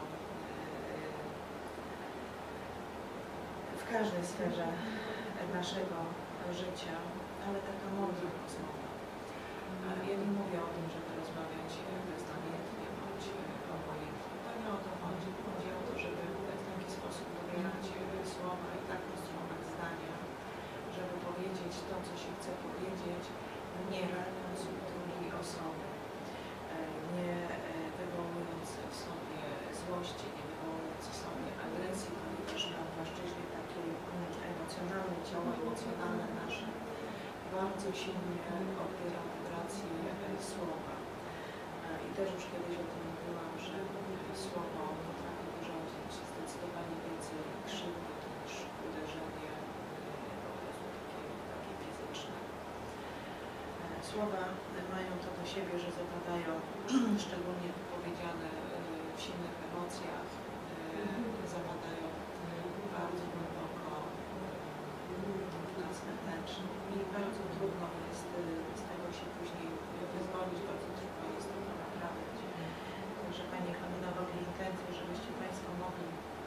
w każdej sferze naszego życia, ale taka mądra rozmowa. Ja nie mówię o tym, żeby rozmawiać beznamiętnie bądź obojętnie. To nie o to chodzi. Chodzi o to, żeby w taki sposób dobierać słowa i tak konstruować zdania, żeby powiedzieć to, co się chce powiedzieć, nie raniąc drugiej osoby, nie wywołując w sobie złości, nie wywołując w sobie agresji, ponieważ na płaszczyźnie takiej emocjonalnej, ciało emocjonalne nasze bardzo silnie odbiera wibracje słowa. I też już kiedyś o tym mówiłam, że słowo potrafi wyrządzić zdecydowanie więcej krzywdy niż uderzenie po prostu takie fizyczne. Słowa mają to do siebie, że zapadają, szczególnie wypowiedziane w silnych emocjach, zapadają bardzo głęboko wewnętrznym i bardzo trudno jest z tego się później wyzwolić, bardzo trudno jest to naprawiać. Także Pani Halino robi intencję, żebyście Państwo mogli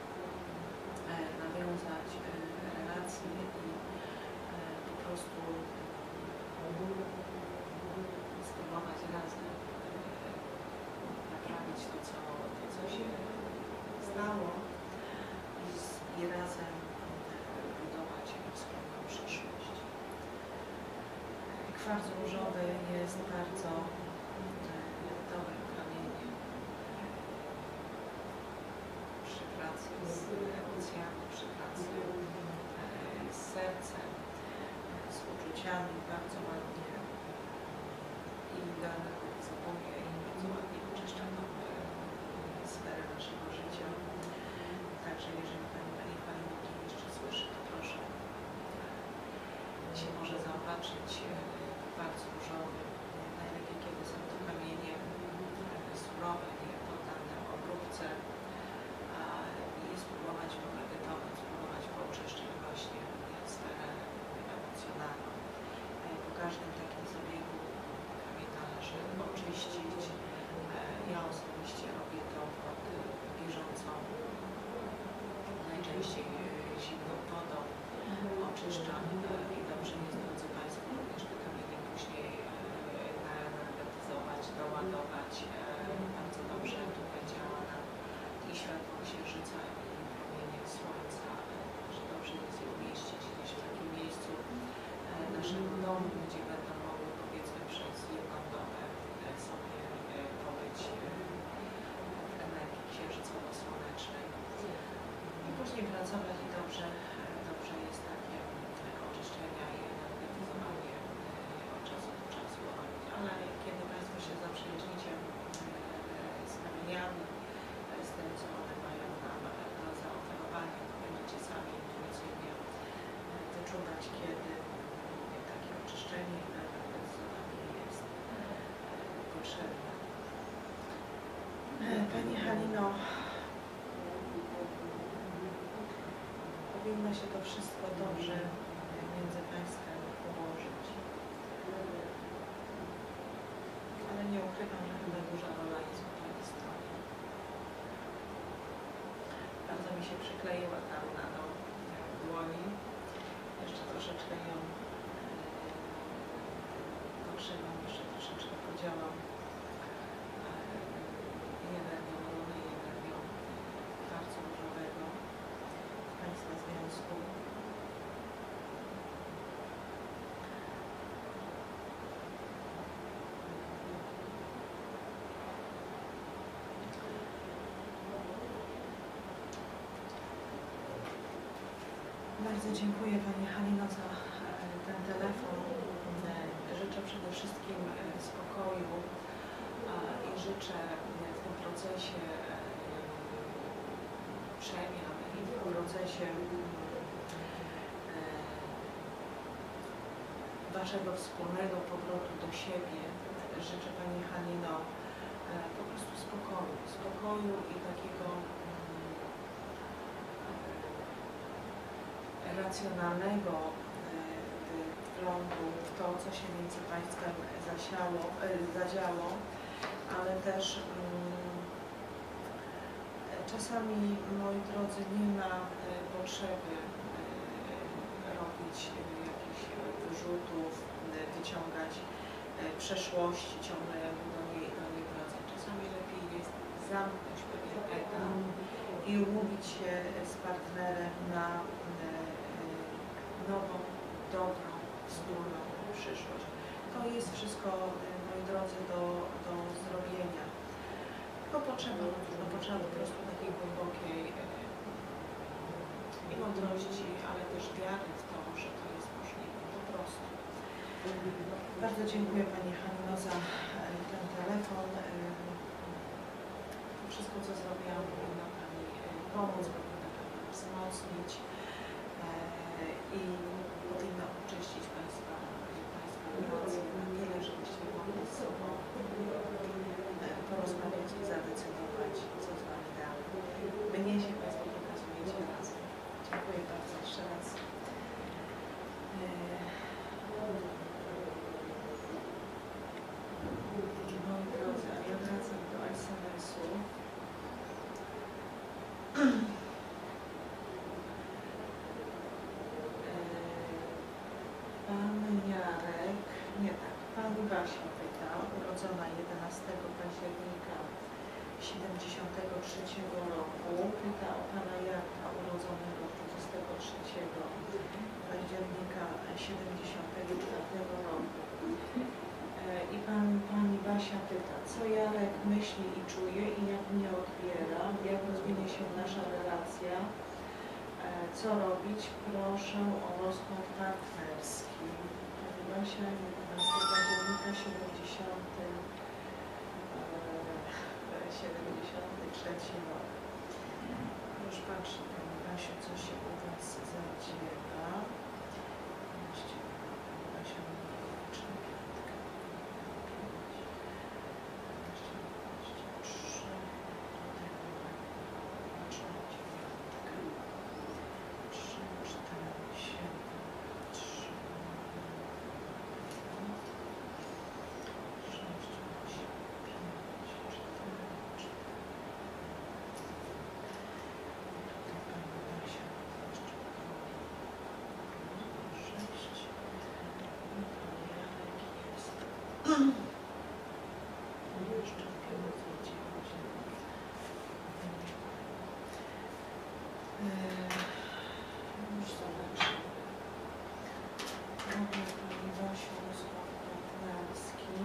nawiązać relacje i po prostu spróbować razem naprawić to, co się stało i razem budować wspólną przyszłość. Kwarc różowy jest bardzo dobrym kamieniem przy pracy z emocjami, przy pracy z sercem, z uczuciami, bardzo ładnie i zapomnie i bardzo ładnie oczyszcza nowe sfery naszego życia. Także jeżeli Pani Halino jeszcze słyszy, to proszę się może zaopatrzyć w kwarc różowy. Najlepiej, kiedy są to kamienie surowe, nie poddane obróbce i spróbować pomedytować, spróbować pooczyszczać właśnie sferę emocjonalną. Po każdym takim zabiegu kamień należy oczyścić. Ja osobiście robię to pod bieżącą, najczęściej zimną wodą, oczyszczam i dobrze jest, drodzy Państwo, również te kamienie później naenergetyzować, doładować. Bardzo dobrze tutaj działa nam i światło księżyca i promienie słońca, że dobrze jest je umieścić gdzieś w takim miejscu naszego domu, gdzie będą mogły, powiedzmy, przez jedną dobę sobie pobyć w energii księżycowo-słonecznej i później pracować i dobrze jest takie oczyszczenia i energetyzowanie od czasu do czasu robić. Ale kiedy Państwo się zaprzyjaźnicie z kamieniami, z tym, co one mają nam do zaoferowania, to będziecie sami intuicyjnie wyczuwać, kiedy takie oczyszczenie i energetyzowanie jest potrzebne. Pani Halino, powinno się to wszystko dobrze między Państwem ułożyć. Ale nie ukrywam, że chyba duża rola jest po Pani stronie. Bardzo mi się przykleiła ta runa do dłoni. Jeszcze troszeczkę ją pokrzywam, jeszcze troszeczkę podziałam energią runy i energią kwarcu różowego w Państwa związku. Bardzo dziękuję Pani Halino za ten telefon. Życzę przede wszystkim spokoju i życzę w tym procesie przemian i w tym procesie Waszego wspólnego powrotu do siebie. Życzę Pani Halino po prostu spokoju i takiego racjonalnego wglądu w to, co się między Państwem zadziało, ale też czasami, moi drodzy, nie ma potrzeby robić jakichś wyrzutów, wyciągać przeszłości, ciągle do niej wracać. Czasami lepiej jest zamknąć pewien etap i umówić się z partnerem na nową, dobrą, wspólną przyszłość. To jest wszystko, moi drodzy, do zrobienia. Tylko potrzeba po prostu takiej głębokiej i mądrości, ale też wiary w to, że to jest możliwe. Po prostu. Bardzo dziękuję Pani Halino za ten telefon. Wszystko, co zrobiłam, powinno Pani pomóc, powinno Pani wzmocnić i powinno oczyścić Państwa relacje na tyle, żebyście mogli z sobą porozmawiać i zadecydować, co z Wami dalej. Mnie się Państwo pokazujecie razem. Dziękuję bardzo jeszcze raz. Pani Basia pyta, urodzona 11 października 73 roku. Pyta o Pana Jarka, urodzonego 23 października 74 roku. I Pani Basia pyta, co Jarek myśli i czuje i jak mnie odbiera, jak rozwinie się nasza relacja, co robić, proszę o rozkład partnerski. Pani Basia, 11 października 73 rok. Już patrzę, Pani Basiu, co się u Was zadziewa. Już zobaczymy. Pani Basiu, rozkład partnerski.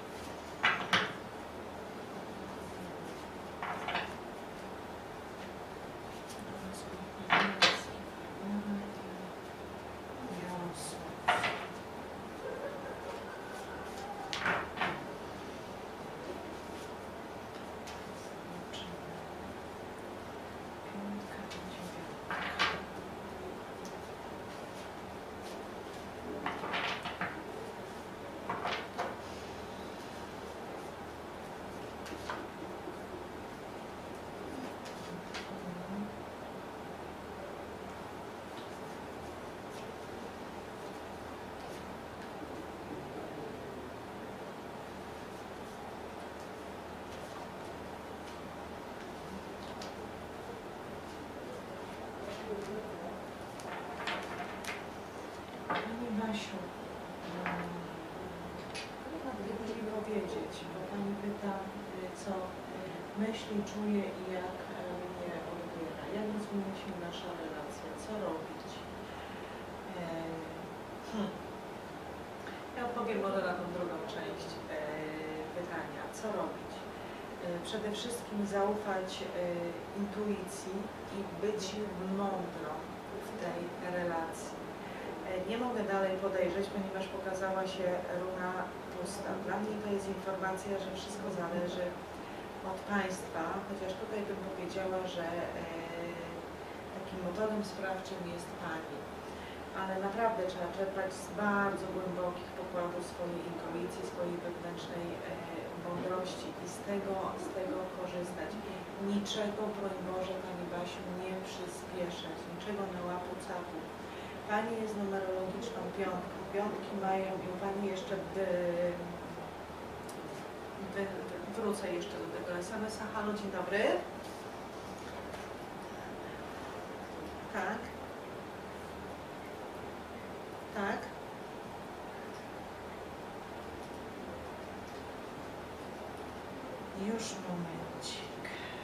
Pani Basiu, chyba gdyby powiedzieć, bo Pani pyta, co myśli, czuje i jak mnie odbiera. Jak rozwinie się nasza relacja? Co robić? Ja odpowiem może na tą drugą część pytania. Co robić? Przede wszystkim zaufać intuicji i być mądrą w tej relacji. Nie mogę dalej podejrzeć, ponieważ pokazała się runa pusta. Dla mnie to jest informacja, że wszystko zależy od Państwa, chociaż tutaj bym powiedziała, że takim motorem sprawczym jest Pani. Ale naprawdę trzeba czerpać z bardzo głębokich pokładów swojej intuicji, swojej wewnętrznej mądrości i z tego korzystać. Niczego, broń Boże, Pani Basiu, nie przyspieszać, niczego na łapu capu. Pani jest numerologiczną piątką. Piątki mają i Pani jeszcze wrócę jeszcze do tego SMS-a. Halo, dzień dobry. Tak. Tak. Już momencik.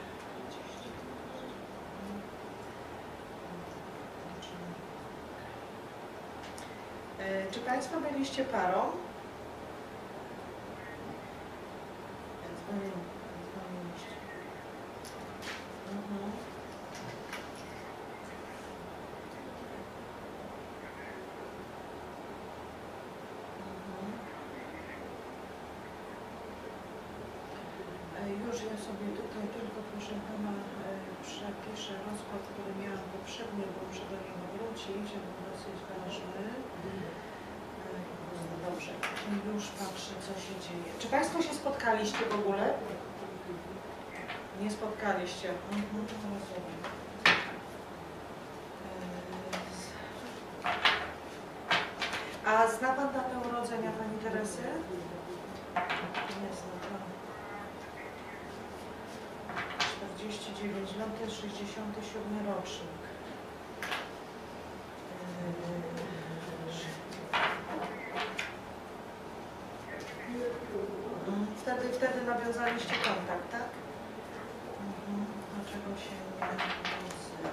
Czy Państwo byliście parą? Dzwoniliście. Już ja sobie tutaj tylko, proszę Pana, przepiszę rozkład, który miałam poprzednio, bo muszę do niego wrócić, żeby dosyć ważny. Dobrze, już patrzę, co się dzieje. Czy Państwo się spotkaliście w ogóle? Nie spotkaliście. Rozumiem. A zna Pan datę urodzenia Pani Teresy? Nie zna Pan. 49 lat, to jest 67 rocznik. wtedy nawiązaliście kontakt, tak? Dlaczego się nie nazywa?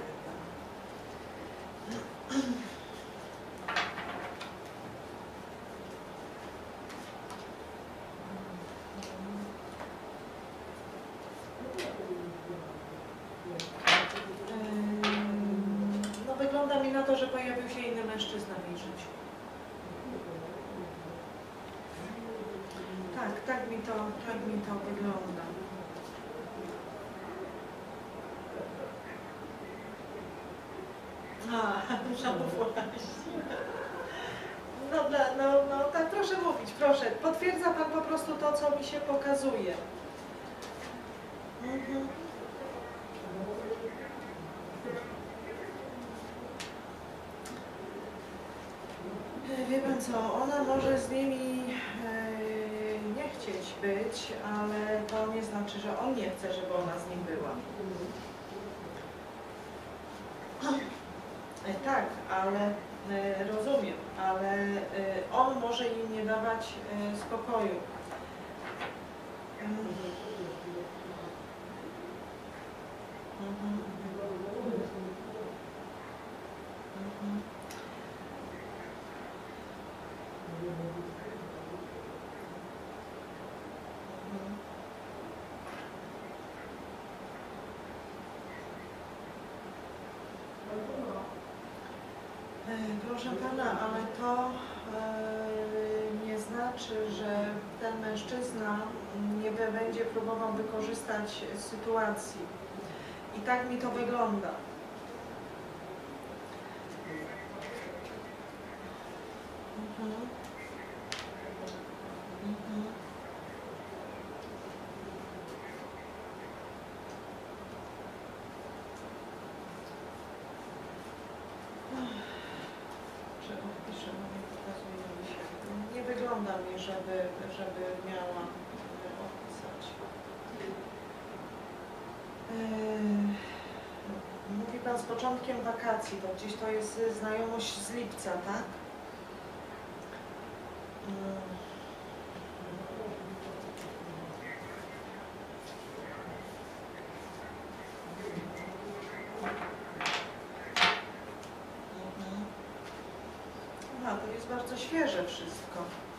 No wygląda mi na to, że pojawił się inny mężczyzna w jej życiu. Tak mi to wygląda. No właśnie. No tak, proszę mówić, proszę. Potwierdza Pan po prostu to, co mi się pokazuje. Wie Pan co, ona może z nimi nie chcieć być, ale to nie znaczy, że on nie chce, żeby ona z nim była. Tak, ale rozumiem, ale on może im nie dawać spokoju. Proszę Pana, ale to nie znaczy, że ten mężczyzna nie będzie próbował wykorzystać sytuacji. I tak mi to wygląda. Nie wygląda mi, żeby miała opisać. Mówi Pan z początkiem wakacji, to gdzieś to jest znajomość z lipca, tak? To jest bardzo świeże wszystko.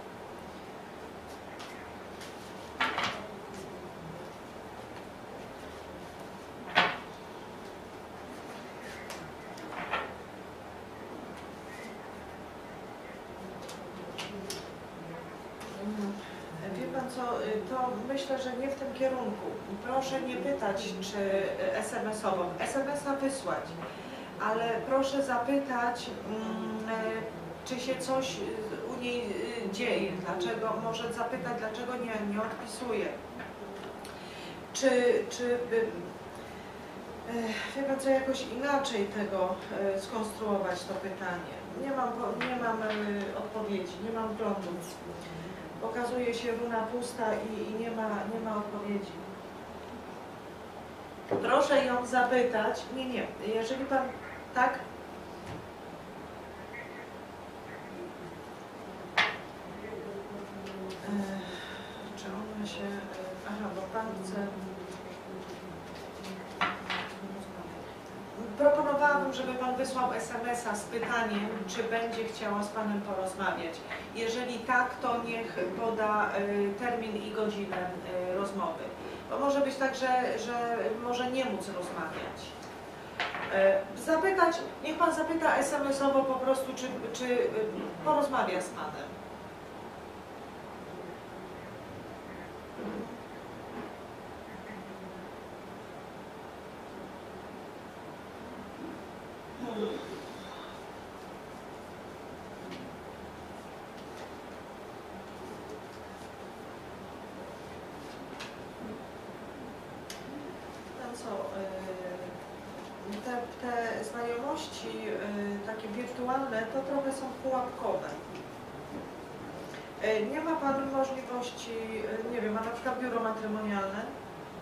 Wie Pan co, to myślę, że nie w tym kierunku. Proszę nie pytać, czy SMS-owo. SMS-a wysłać, ale proszę zapytać, czy się coś u niej dzieje, dlaczego, może zapytać, dlaczego nie odpisuje. Czy wie Pan co, jakoś inaczej tego skonstruować to pytanie. Nie mam odpowiedzi, nie mam wglądu. Pokazuje się runa pusta i nie ma odpowiedzi. Proszę ją zapytać. Nie. Jeżeli Pan... Tak? Czy ona się... Aha, bo Pan chce... Proponowałabym, żeby Pan wysłał SMS-a z pytaniem, czy będzie chciała z Panem porozmawiać. Jeżeli tak, to niech poda termin i godzinę rozmowy. Bo może być tak, że może nie móc rozmawiać. Zapytać, niech Pan zapyta SMS-owo po prostu, czy porozmawia z Panem. Te znajomości takie wirtualne to trochę są pułapkowe. Nie ma Pan możliwości, nie wiem, ma na przykład biuro matrymonialne?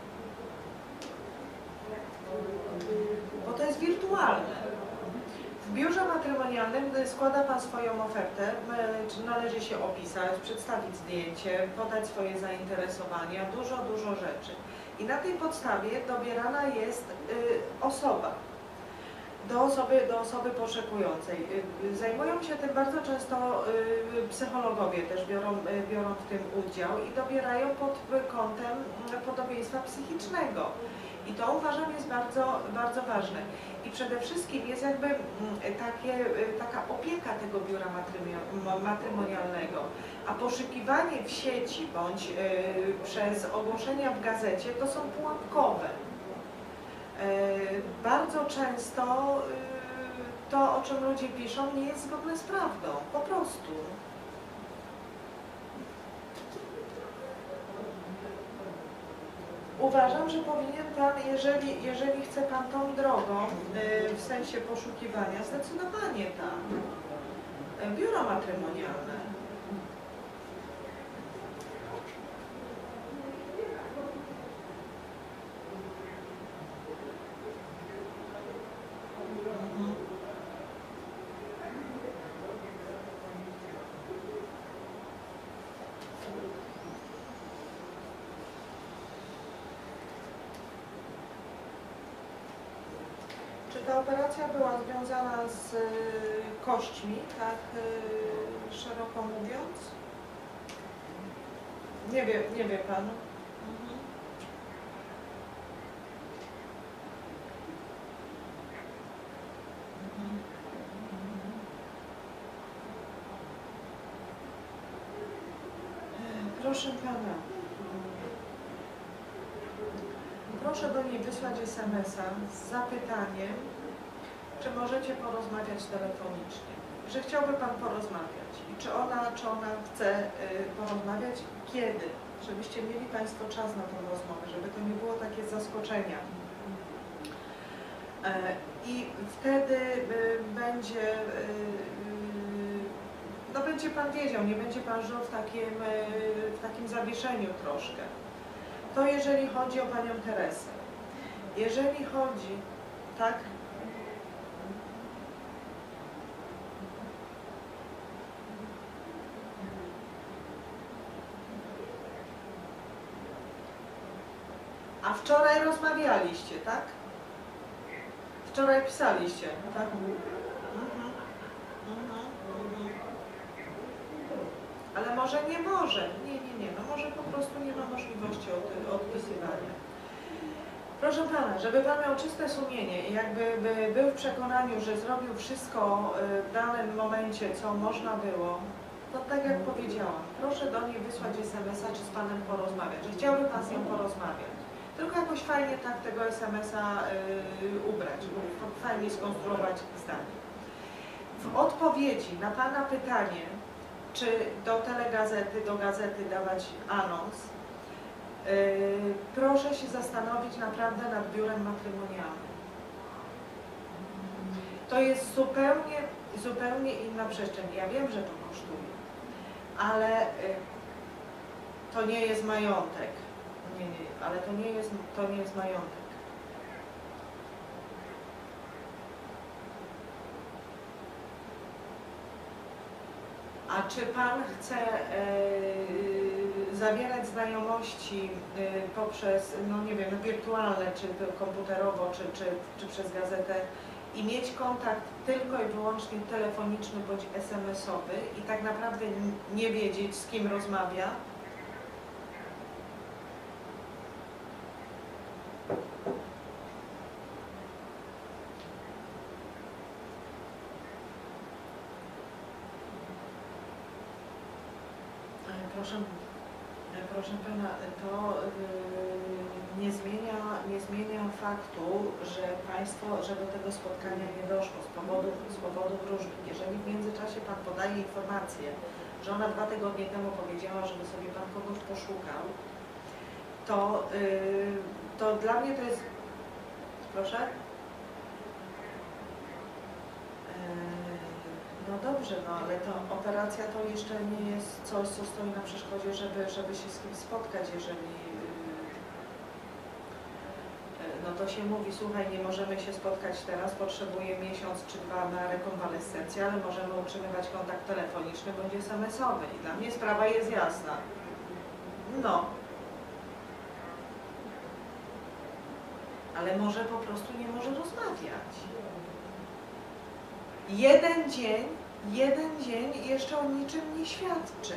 Bo to jest wirtualne. W biurze matrymonialnym, gdy składa Pan swoją ofertę, należy się opisać, przedstawić zdjęcie, podać swoje zainteresowania, dużo rzeczy. I na tej podstawie dobierana jest osoba. Do osoby poszukującej. Zajmują się tym bardzo często psychologowie, też biorą w tym udział i dobierają pod kątem podobieństwa psychicznego. I to uważam jest bardzo ważne. I przede wszystkim jest jakby taka opieka tego biura matrymonialnego, a poszukiwanie w sieci bądź przez ogłoszenia w gazecie to są pułapkowe. Bardzo często to, o czym ludzie piszą, nie jest zgodne z prawdą, po prostu. Uważam, że powinien Pan, jeżeli chce Pan tą drogą, w sensie poszukiwania, zdecydowanie tak. Biuro matrymonialne. Czy ta operacja była związana z kośćmi, tak szeroko mówiąc? Nie wie Pan. Proszę Pana, proszę do niej wysłać SMS-a z zapytaniem, czy możecie porozmawiać telefonicznie, że chciałby Pan porozmawiać i czy ona chce porozmawiać, kiedy, żebyście mieli Państwo czas na tą rozmowę, żeby to nie było takie zaskoczenia. I wtedy będzie Pan wiedział, nie będzie Pan żył w takim zawieszeniu troszkę. To jeżeli chodzi o Panią Teresę. Jeżeli chodzi, tak? A wczoraj rozmawialiście, tak? Wczoraj pisaliście, tak? Ale może nie może. Nie. No może po prostu nie ma możliwości odpisywania. Proszę Pana, żeby Pan miał czyste sumienie i jakby był w przekonaniu, że zrobił wszystko w danym momencie, co można było, to tak jak powiedziałam, proszę do niej wysłać SMS-a, czy z Panem porozmawiać, że chciałby Pan z nią porozmawiać. Tylko jakoś fajnie tak tego SMS-a ubrać, fajnie skonstruować zdanie. W odpowiedzi na Pana pytanie, czy do telegazety, do gazety dawać anons, proszę się zastanowić naprawdę nad biurem matrymonialnym. To jest zupełnie inna przestrzeń. Ja wiem, że to kosztuje, ale to nie jest majątek. Nie, ale to nie jest majątek. A czy Pan chce zawierać znajomości poprzez, no nie wiem, wirtualne, czy komputerowo, czy przez gazetę i mieć kontakt tylko i wyłącznie telefoniczny bądź SMS-owy i tak naprawdę nie wiedzieć, z kim rozmawia? Proszę Pana, to nie zmienia faktu, że Państwo, że do tego spotkania nie doszło z powodów różnych. Jeżeli w międzyczasie Pan podaje informację, że ona 2 tygodnie temu powiedziała, żeby sobie Pan kogoś poszukał, to dla mnie to jest... Proszę? No dobrze, no ale to operacja to jeszcze nie jest coś, co stoi na przeszkodzie, żeby się z kimś spotkać, jeżeli... no to się mówi, słuchaj, nie możemy się spotkać teraz, potrzebuję miesiąc czy 2 na rekonwalescencję, ale możemy utrzymywać kontakt telefoniczny bądź SMS-owy. I dla mnie sprawa jest jasna. No. Ale może po prostu nie może rozmawiać. Jeden dzień jeszcze o niczym nie świadczy.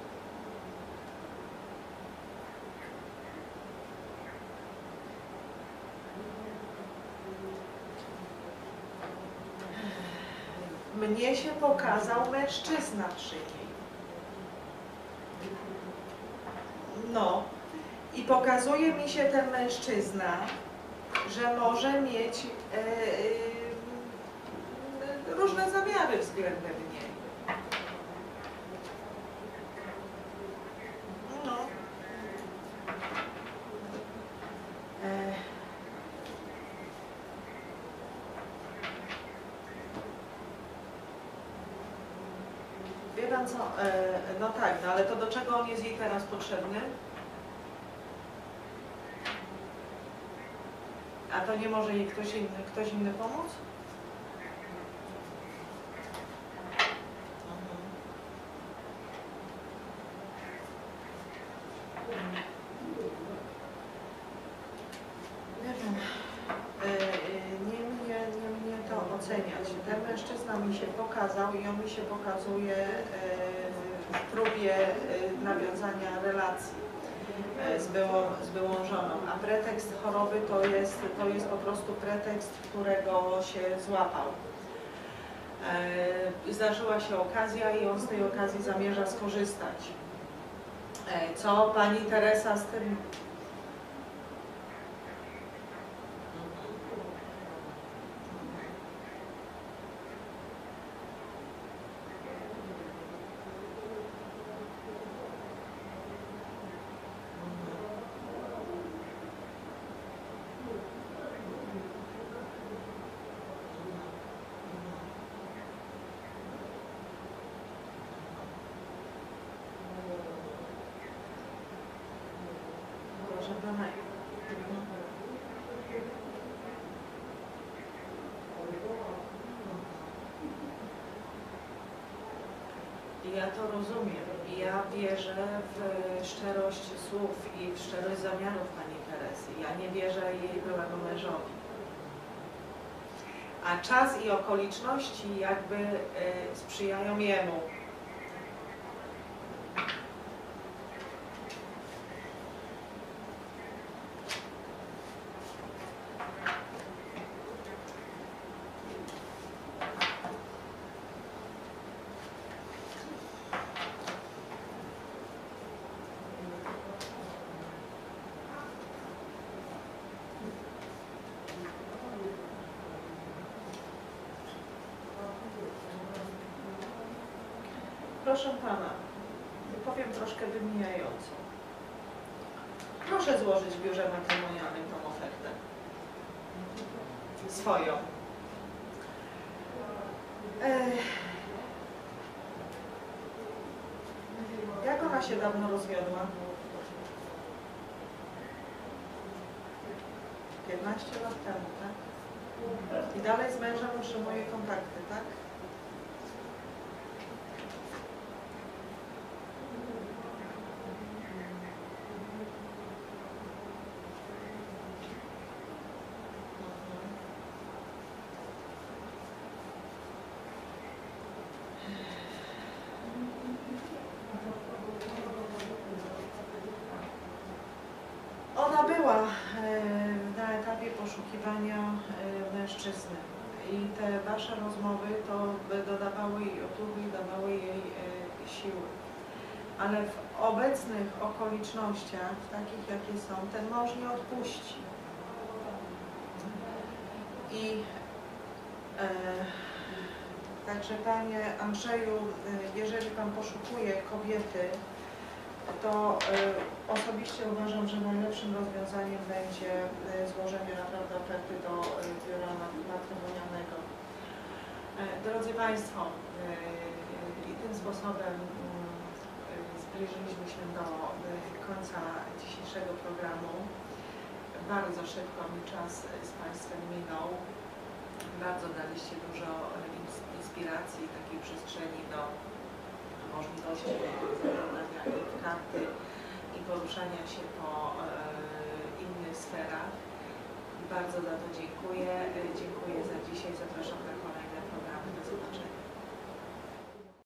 Mnie się pokazał mężczyzna przy niej. No. I pokazuje mi się ten mężczyzna, że może mieć różne zamiary względem niej. No. Wie pan co? No tak, no ale to do czego on jest jej teraz potrzebny? A to nie może jej ktoś inny pomóc? Nie wiem. Nie mnie to oceniać. Ten mężczyzna mi się pokazał i on mi się pokazuje w próbie nawiązania relacji z byłą żoną, a pretekst choroby to jest po prostu pretekst, którego się złapał. Zdarzyła się okazja i on z tej okazji zamierza skorzystać. Co pani Teresa z tym... Ja to rozumiem i ja wierzę w szczerość słów i w szczerość zamiarów pani Teresy. Ja nie wierzę jej byłemu mężowi. A czas i okoliczności jakby sprzyjają jemu. Proszę pana, powiem troszkę wymijająco. Proszę złożyć w biurze matrymonialnym tą ofertę. Swoją. Jak ona się dawno rozwiodła? 15 lat temu, tak? I dalej z mężem utrzymuje kontakty, tak? Ona była na etapie poszukiwania mężczyzny i te wasze rozmowy to dodawały jej otuchy i dawały jej siły. Ale w obecnych okolicznościach, takich jakie są, ten mąż nie odpuści. I także panie Andrzeju, jeżeli pan poszukuje kobiety, to osobiście uważam, że najlepszym rozwiązaniem będzie złożenie naprawdę oferty do biura matrymonialnego. Drodzy Państwo, i tym sposobem zbliżyliśmy się do końca dzisiejszego programu. Bardzo szybko mi czas z Państwem minął. Bardzo daliście dużo inspiracji, takiej przestrzeni do możliwości zaglądania w karty i poruszania się po innych sferach. Bardzo za to dziękuję. Dziękuję za dzisiaj. Zapraszam na kolejne.